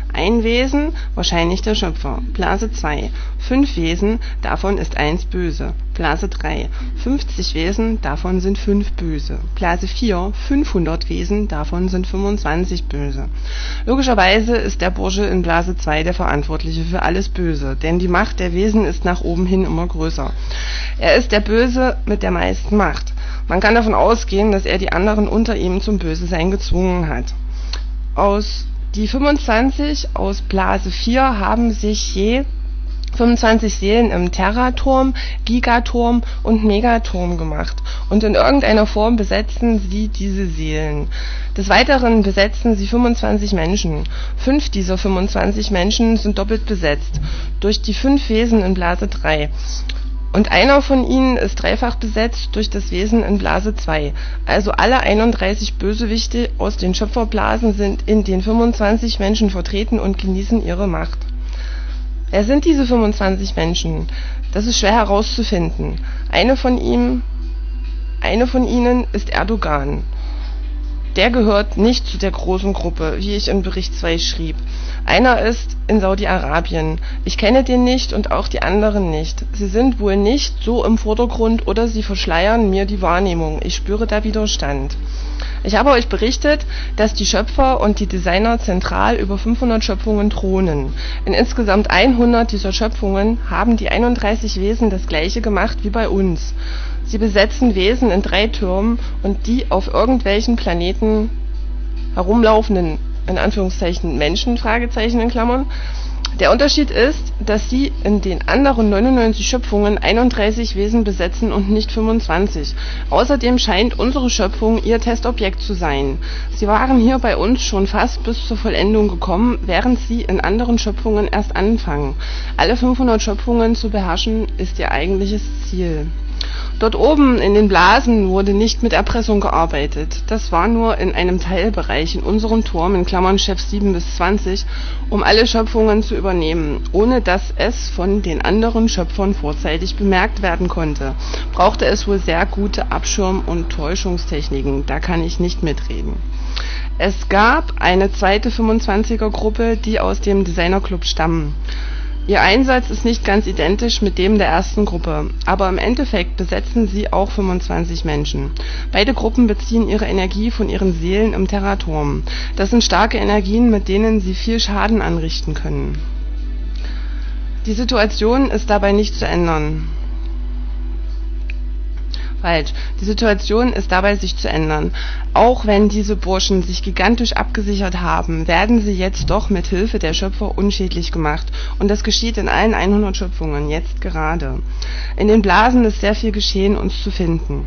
Ein Wesen, wahrscheinlich der Schöpfer. Blase 2. 5 Wesen, davon ist 1 böse. Blase 3. 50 Wesen, davon sind 5 böse. Blase 4. 500 Wesen, davon sind 25 böse. Logischerweise ist der Bursche in Blase 2 der Verantwortliche für alles Böse, denn die Macht der Wesen ist nach oben hin immer größer. Er ist der Böse mit der meisten Macht. Man kann davon ausgehen, dass er die anderen unter ihm zum Bösesein gezwungen hat. Die 25 aus Blase 4 haben sich je 25 Seelen im Terraturm, Gigaturm und Megaturm gemacht und in irgendeiner Form besetzen sie diese Seelen. Des Weiteren besetzen sie 25 Menschen. 5 dieser 25 Menschen sind doppelt besetzt durch die 5 Wesen in Blase 3. Und einer von ihnen ist dreifach besetzt durch das Wesen in Blase 2. Also alle 31 Bösewichte aus den Schöpferblasen sind in den 25 Menschen vertreten und genießen ihre Macht. Wer sind diese 25 Menschen? Das ist schwer herauszufinden. Eine von ihnen ist Erdogan. Der gehört nicht zu der großen Gruppe, wie ich in Bericht 2 schrieb. Einer ist in Saudi-Arabien. Ich kenne den nicht und auch die anderen nicht. Sie sind wohl nicht so im Vordergrund oder sie verschleiern mir die Wahrnehmung. Ich spüre da Widerstand. Ich habe euch berichtet, dass die Schöpfer und die Designer zentral über 500 Schöpfungen thronen. In insgesamt 100 dieser Schöpfungen haben die 31 Wesen das gleiche gemacht wie bei uns. Sie besetzen Wesen in 3 Türmen und die auf irgendwelchen Planeten herumlaufenden, in Anführungszeichen, Menschen, Fragezeichen in Klammern. Der Unterschied ist, dass sie in den anderen 99 Schöpfungen 31 Wesen besetzen und nicht 25. Außerdem scheint unsere Schöpfung ihr Testobjekt zu sein. Sie waren hier bei uns schon fast bis zur Vollendung gekommen, während sie in anderen Schöpfungen erst anfangen. Alle 500 Schöpfungen zu beherrschen, ist ihr eigentliches Ziel. Dort oben in den Blasen wurde nicht mit Erpressung gearbeitet. Das war nur in einem Teilbereich in unserem Turm, in Klammern Chef 7 bis 20, um alle Schöpfungen zu übernehmen, ohne dass es von den anderen Schöpfern vorzeitig bemerkt werden konnte. Brauchte es wohl sehr gute Abschirm- und Täuschungstechniken, da kann ich nicht mitreden. Es gab eine zweite 25er-Gruppe, die aus dem Designerclub stammen. Ihr Einsatz ist nicht ganz identisch mit dem der ersten Gruppe, aber im Endeffekt besetzen sie auch 25 Menschen. Beide Gruppen beziehen ihre Energie von ihren Seelen im Terraturm. Das sind starke Energien, mit denen sie viel Schaden anrichten können. Die Situation ist dabei nicht zu ändern. Die Situation ist dabei sich zu ändern. Auch wenn diese Burschen sich gigantisch abgesichert haben, werden sie jetzt doch mit Hilfe der Schöpfer unschädlich gemacht. Und das geschieht in allen 100 Schöpfungen, jetzt gerade. In den Blasen ist sehr viel geschehen, uns zu finden.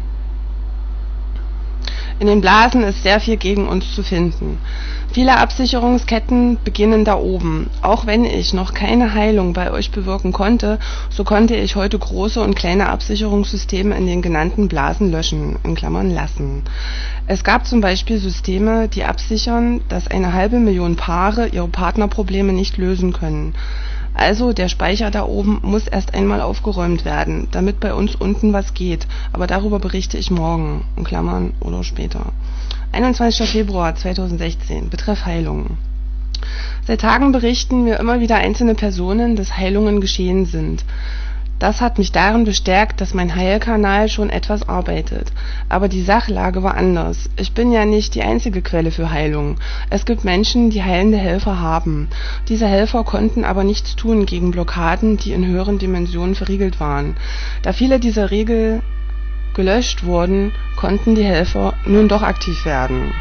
In den Blasen ist sehr viel gegen uns zu finden. Viele Absicherungsketten beginnen da oben. Auch wenn ich noch keine Heilung bei euch bewirken konnte, so konnte ich heute große und kleine Absicherungssysteme in den genannten Blasen löschen, in Klammern lassen. Es gab zum Beispiel Systeme, die absichern, dass 500.000 Paare ihre Partnerprobleme nicht lösen können. Also der Speicher da oben muss erst einmal aufgeräumt werden, damit bei uns unten was geht. Aber darüber berichte ich morgen, in Klammern oder später. 21. Februar 2016, betreff Heilungen. Seit Tagen berichten mir immer wieder einzelne Personen, dass Heilungen geschehen sind. Das hat mich darin bestärkt, dass mein Heilkanal schon etwas arbeitet. Aber die Sachlage war anders. Ich bin ja nicht die einzige Quelle für Heilung. Es gibt Menschen, die heilende Helfer haben. Diese Helfer konnten aber nichts tun gegen Blockaden, die in höheren Dimensionen verriegelt waren. Da viele dieser Riegel gelöscht wurden, konnten die Helfer nun doch aktiv werden.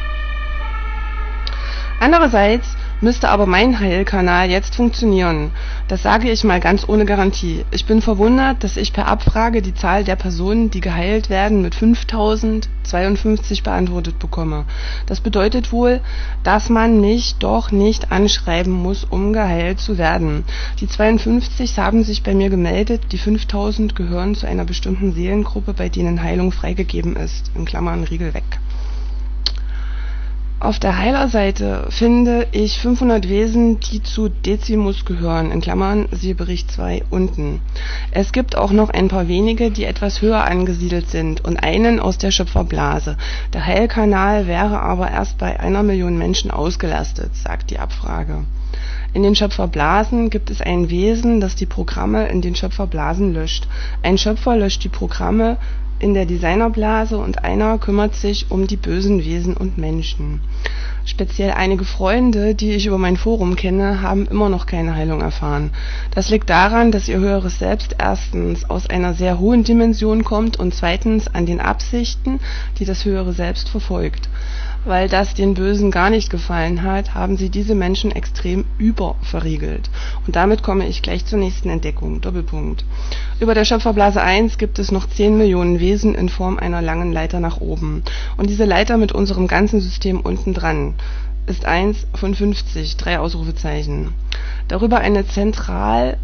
Andererseits müsste aber mein Heilkanal jetzt funktionieren. Das sage ich mal ganz ohne Garantie. Ich bin verwundert, dass ich per Abfrage die Zahl der Personen, die geheilt werden, mit 5052 beantwortet bekomme. Das bedeutet wohl, dass man mich doch nicht anschreiben muss, um geheilt zu werden. Die 52 haben sich bei mir gemeldet, die 5000 gehören zu einer bestimmten Seelengruppe, bei denen Heilung freigegeben ist. In Klammern Riegel weg. Auf der Heiler-Seite finde ich 500 Wesen, die zu Decimus gehören, in Klammern, siehe Bericht 2 unten. Es gibt auch noch ein paar wenige, die etwas höher angesiedelt sind und einen aus der Schöpferblase. Der Heilkanal wäre aber erst bei 1 Million Menschen ausgelastet, sagt die Abfrage. In den Schöpferblasen gibt es ein Wesen, das die Programme in den Schöpferblasen löscht. Ein Schöpfer löscht die Programme in der Designerblase und einer kümmert sich um die bösen Wesen und Menschen. Speziell einige Freunde, die ich über mein Forum kenne, haben immer noch keine Heilung erfahren. Das liegt daran, dass ihr höheres Selbst erstens aus einer sehr hohen Dimension kommt und zweitens an den Absichten, die das höhere Selbst verfolgt. Weil das den Bösen gar nicht gefallen hat, haben sie diese Menschen extrem überverriegelt. Und damit komme ich gleich zur nächsten Entdeckung. Doppelpunkt. Über der Schöpferblase 1 gibt es noch 10 Millionen Wesen in Form einer langen Leiter nach oben. Und diese Leiter mit unserem ganzen System unten dran ist 1 von 50, 3 Ausrufezeichen. Darüber eine Zentrale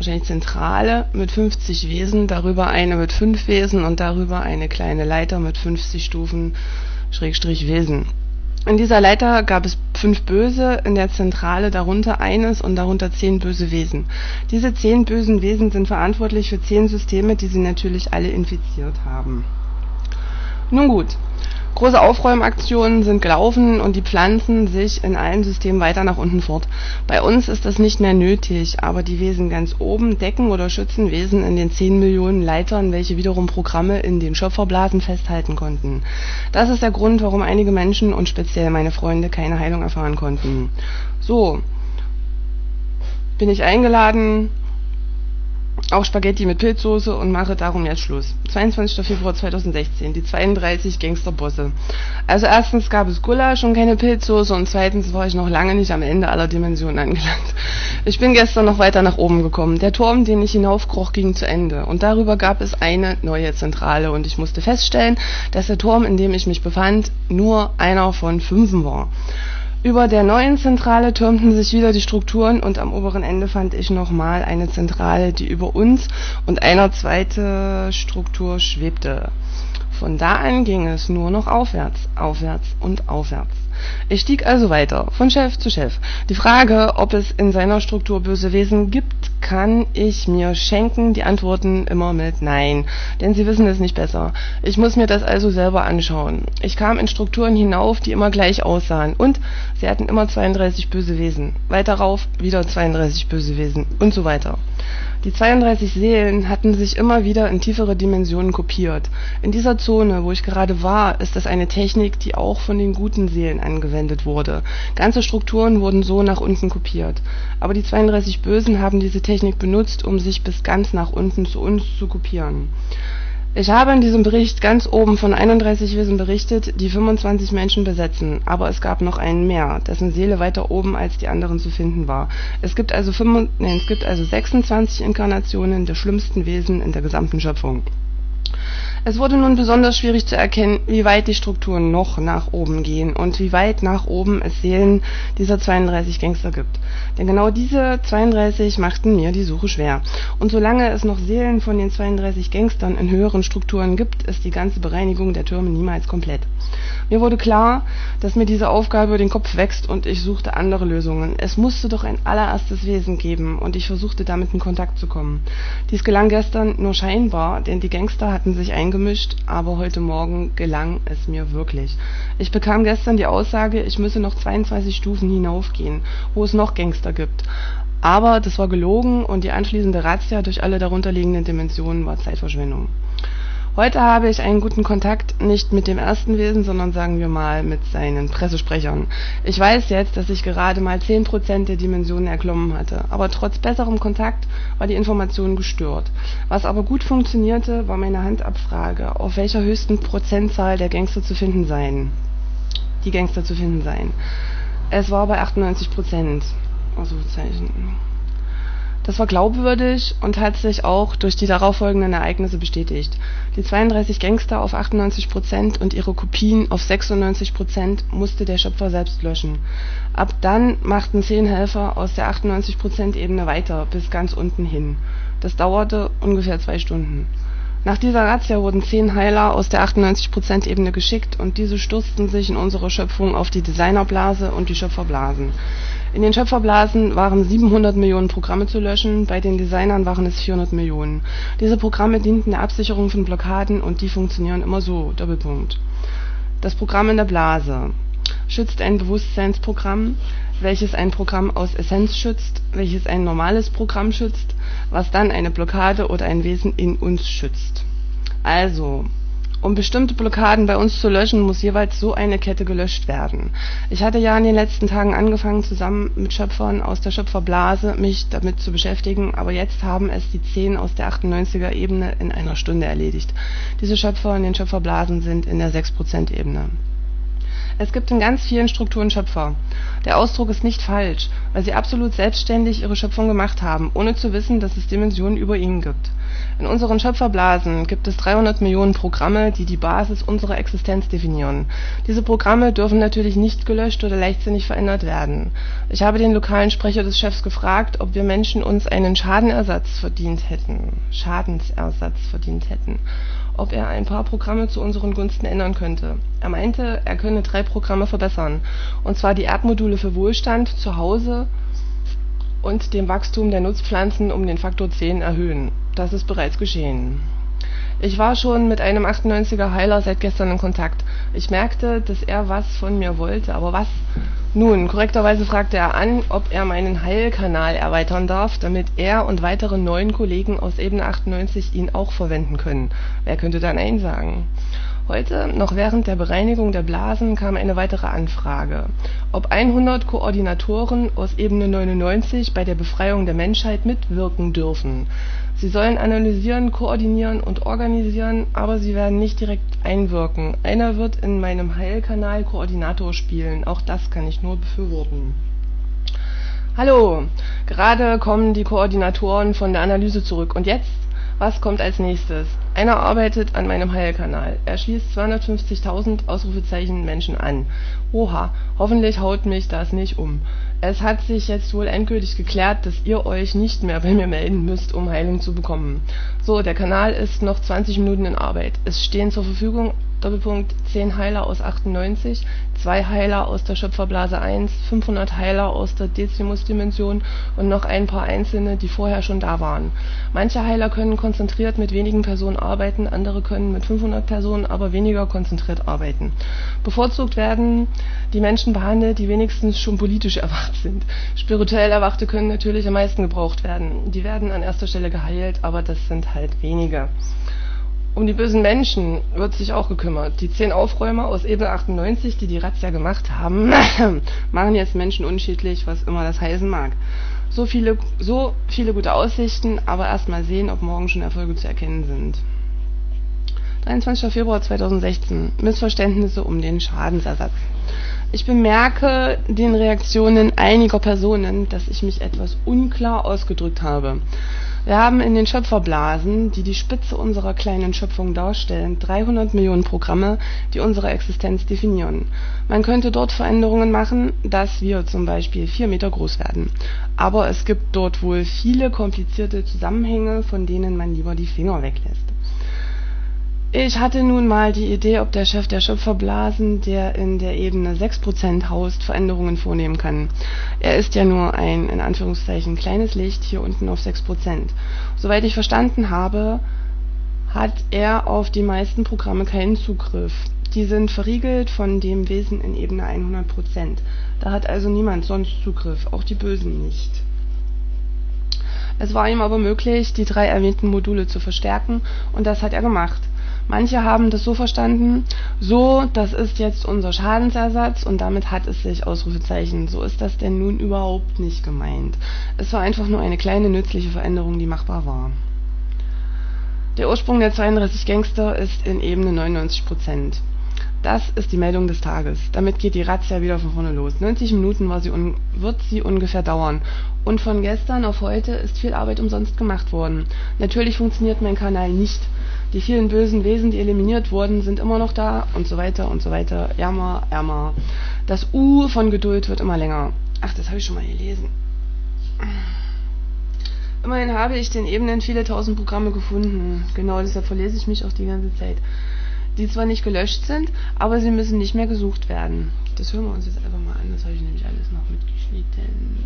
mit 50 Wesen, darüber eine mit 5 Wesen und darüber eine kleine Leiter mit 50 Stufen Wesen. In dieser Leiter gab es 5 Böse, in der Zentrale darunter eines und darunter 10 böse Wesen. Diese 10 bösen Wesen sind verantwortlich für 10 Systeme, die sie natürlich alle infiziert haben. Nun gut, große Aufräumaktionen sind gelaufen und die pflanzen sich in allen Systemen weiter nach unten fort. Bei uns ist das nicht mehr nötig, aber die Wesen ganz oben decken oder schützen Wesen in den 10 Millionen Leitern, welche wiederum Programme in den Schöpferblasen festhalten konnten. Das ist der Grund, warum einige Menschen und speziell meine Freunde keine Heilung erfahren konnten. So, bin ich eingeladen auf Spaghetti mit Pilzsoße und mache darum jetzt Schluss. 22. Februar 2016, die 32 Gangsterbosse. Also erstens gab es Gulasch und keine Pilzsoße und zweitens war ich noch lange nicht am Ende aller Dimensionen angelangt. Ich bin gestern noch weiter nach oben gekommen. Der Turm, den ich hinaufkroch, ging zu Ende und darüber gab es eine neue Zentrale und ich musste feststellen, dass der Turm, in dem ich mich befand, nur einer von 5 war. Über der neuen Zentrale türmten sich wieder die Strukturen und am oberen Ende fand ich nochmal eine Zentrale, die über uns und einer zweiten Struktur schwebte. Von da an ging es nur noch aufwärts, aufwärts und aufwärts. Ich stieg also weiter, von Chef zu Chef. Die Frage, ob es in seiner Struktur böse Wesen gibt, kann ich mir schenken. Die antworten immer mit Nein, denn sie wissen es nicht besser. Ich muss mir das also selber anschauen. Ich kam in Strukturen hinauf, die immer gleich aussahen und sie hatten immer 32 böse Wesen. Weiter rauf, wieder 32 böse Wesen und so weiter. Die 32 Seelen hatten sich immer wieder in tiefere Dimensionen kopiert. In dieser Zone, wo ich gerade war, ist das eine Technik, die auch von den guten Seelen angewendet wurde. Ganze Strukturen wurden so nach unten kopiert. Aber die 32 Bösen haben diese Technik benutzt, um sich bis ganz nach unten zu uns zu kopieren. Ich habe in diesem Bericht ganz oben von 31 Wesen berichtet, die 25 Menschen besetzen, aber es gab noch einen mehr, dessen Seele weiter oben als die anderen zu finden war. Es gibt also 26 Inkarnationen der schlimmsten Wesen in der gesamten Schöpfung. Es wurde nun besonders schwierig zu erkennen, wie weit die Strukturen noch nach oben gehen und wie weit nach oben es Seelen dieser 32 Gangster gibt. Denn genau diese 32 machten mir die Suche schwer. Und solange es noch Seelen von den 32 Gangstern in höheren Strukturen gibt, ist die ganze Bereinigung der Türme niemals komplett. Mir wurde klar, dass mir diese Aufgabe über den Kopf wächst und ich suchte andere Lösungen. Es musste doch ein allererstes Wesen geben und ich versuchte damit in Kontakt zu kommen. Dies gelang gestern nur scheinbar, denn die Gangster hatten sich eingemischt, aber heute Morgen gelang es mir wirklich. Ich bekam gestern die Aussage, ich müsse noch 22 Stufen hinaufgehen, wo es noch Gangster gibt. Aber das war gelogen und die anschließende Razzia durch alle darunterliegenden Dimensionen war Zeitverschwendung. Heute habe ich einen guten Kontakt, nicht mit dem ersten Wesen, sondern sagen wir mal mit seinen Pressesprechern. Ich weiß jetzt, dass ich gerade mal 10% der Dimensionen erklommen hatte, aber trotz besserem Kontakt war die Information gestört. Was aber gut funktionierte, war meine Handabfrage, auf welcher höchsten Prozentzahl der Gangster zu finden seien. Die Gangster zu finden seien. Es war bei 98%. Ausrufezeichen. Das war glaubwürdig und hat sich auch durch die darauffolgenden Ereignisse bestätigt. Die 32 Gangster auf 98% und ihre Kopien auf 96% musste der Schöpfer selbst löschen. Ab dann machten 10 Helfer aus der 98% Ebene weiter, bis ganz unten hin. Das dauerte ungefähr 2 Stunden. Nach dieser Razzia wurden 10 Heiler aus der 98%-Ebene geschickt und diese stürzten sich in unserer Schöpfung auf die Designerblase und die Schöpferblasen. In den Schöpferblasen waren 700 Millionen Programme zu löschen, bei den Designern waren es 400 Millionen. Diese Programme dienten der Absicherung von Blockaden und die funktionieren immer so, Doppelpunkt. Das Programm in der Blase schützt ein Bewusstseinsprogramm, welches ein Programm aus Essenz schützt, welches ein normales Programm schützt, was dann eine Blockade oder ein Wesen in uns schützt. Also, um bestimmte Blockaden bei uns zu löschen, muss jeweils so eine Kette gelöscht werden. Ich hatte ja in den letzten Tagen angefangen, zusammen mit Schöpfern aus der Schöpferblase mich damit zu beschäftigen, aber jetzt haben es die 10 aus der 98er-Ebene in einer Stunde erledigt. Diese Schöpfer in den Schöpferblasen sind in der 6%-Ebene. Es gibt in ganz vielen Strukturen Schöpfer. Der Ausdruck ist nicht falsch, weil sie absolut selbstständig ihre Schöpfung gemacht haben, ohne zu wissen, dass es Dimensionen über ihnen gibt. In unseren Schöpferblasen gibt es 300 Millionen Programme, die die Basis unserer Existenz definieren. Diese Programme dürfen natürlich nicht gelöscht oder leichtsinnig verändert werden. Ich habe den lokalen Sprecher des Chefs gefragt, ob wir Menschen uns einen Schadensersatz verdient hätten. Ob er ein paar Programme zu unseren Gunsten ändern könnte. Er meinte, er könne 3 Programme verbessern, und zwar die Erdmodule für Wohlstand, zu Hause und dem Wachstum der Nutzpflanzen um den Faktor 10 erhöhen. Das ist bereits geschehen. Ich war schon mit einem 98er Heiler seit gestern in Kontakt. Ich merkte, dass er was von mir wollte, aber was? Nun, korrekterweise fragte er an, ob er meinen Heilkanal erweitern darf, damit er und weitere 9 Kollegen aus Ebene 98 ihn auch verwenden können. Wer könnte da Nein sagen? Heute, noch während der Bereinigung der Blasen, kam eine weitere Anfrage, ob 100 Koordinatoren aus Ebene 99 bei der Befreiung der Menschheit mitwirken dürfen. Sie sollen analysieren, koordinieren und organisieren, aber sie werden nicht direkt einwirken. Einer wird in meinem Heilkanal Koordinator spielen, auch das kann ich nur befürworten. Hallo, gerade kommen die Koordinatoren von der Analyse zurück. Und jetzt? Was kommt als nächstes? Einer arbeitet an meinem Heilkanal. Er schließt 250.000 Ausrufezeichen Menschen an. Oha, hoffentlich haut mich das nicht um. Es hat sich jetzt wohl endgültig geklärt, dass ihr euch nicht mehr bei mir melden müsst, um Heilung zu bekommen. So, der Kanal ist noch 20 Minuten in Arbeit. Es stehen zur Verfügung Doppelpunkt 10 Heiler aus 98, 2 Heiler aus der Schöpferblase 1, 500 Heiler aus der Decimus-Dimension und noch ein paar Einzelne, die vorher schon da waren. Manche Heiler können konzentriert mit wenigen Personen arbeiten, andere können mit 500 Personen aber weniger konzentriert arbeiten. Bevorzugt werden die Menschen behandelt, die wenigstens schon politisch erwacht sind. Spirituell Erwachte können natürlich am meisten gebraucht werden. Die werden an erster Stelle geheilt, aber das sind halt wenige. Um die bösen Menschen wird sich auch gekümmert. Die 10 Aufräumer aus Ebene 98, die die Razzia gemacht haben, machen jetzt Menschen unschädlich, was immer das heißen mag. So viele gute Aussichten, aber erst mal sehen, ob morgen schon Erfolge zu erkennen sind. 23. Februar 2016. Missverständnisse um den Schadensersatz. Ich bemerke den Reaktionen einiger Personen, dass ich mich etwas unklar ausgedrückt habe. Wir haben in den Schöpferblasen, die die Spitze unserer kleinen Schöpfung darstellen, 300 Millionen Programme, die unsere Existenz definieren. Man könnte dort Veränderungen machen, dass wir zum Beispiel 4 Meter groß werden. Aber es gibt dort wohl viele komplizierte Zusammenhänge, von denen man lieber die Finger weglässt. Ich hatte nun mal die Idee, ob der Chef der Schöpferblasen, der in der Ebene 6% haust, Veränderungen vornehmen kann. Er ist ja nur ein, in Anführungszeichen, kleines Licht hier unten auf 6%. Soweit ich verstanden habe, hat er auf die meisten Programme keinen Zugriff. Die sind verriegelt von dem Wesen in Ebene 100%. Da hat also niemand sonst Zugriff, auch die Bösen nicht. Es war ihm aber möglich, die 3 erwähnten Module zu verstärken, und das hat er gemacht. Manche haben das so verstanden, so, das ist jetzt unser Schadensersatz und damit hat es sich, Ausrufezeichen. So ist das denn nun überhaupt nicht gemeint. Es war einfach nur eine kleine nützliche Veränderung, die machbar war. Der Ursprung der 32 Gangster ist in Ebene 99%. Das ist die Meldung des Tages. Damit geht die Razzia wieder von vorne los. 90 Minuten wird sie ungefähr dauern. Und von gestern auf heute ist viel Arbeit umsonst gemacht worden. Natürlich funktioniert mein Kanal nicht. Die vielen bösen Wesen, die eliminiert wurden, sind immer noch da und so weiter und so weiter. Ärmer, ärmer. Das U von Geduld wird immer länger. Ach, das habe ich schon mal gelesen. Immerhin habe ich den Ebenen viele tausend Programme gefunden. Genau, deshalb verlese ich mich auch die ganze Zeit. Die zwar nicht gelöscht sind, aber sie müssen nicht mehr gesucht werden. Das hören wir uns jetzt einfach mal an. Das habe ich nämlich alles noch mitgeschnitten.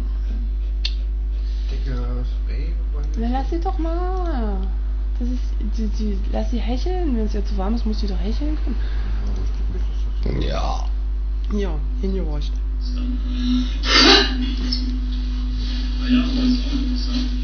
Na, lass sie doch mal. Das ist, lass sie hecheln. Wenn es ihr zu warm ist, muss sie doch hecheln können. Ja. Ja, hingehorcht.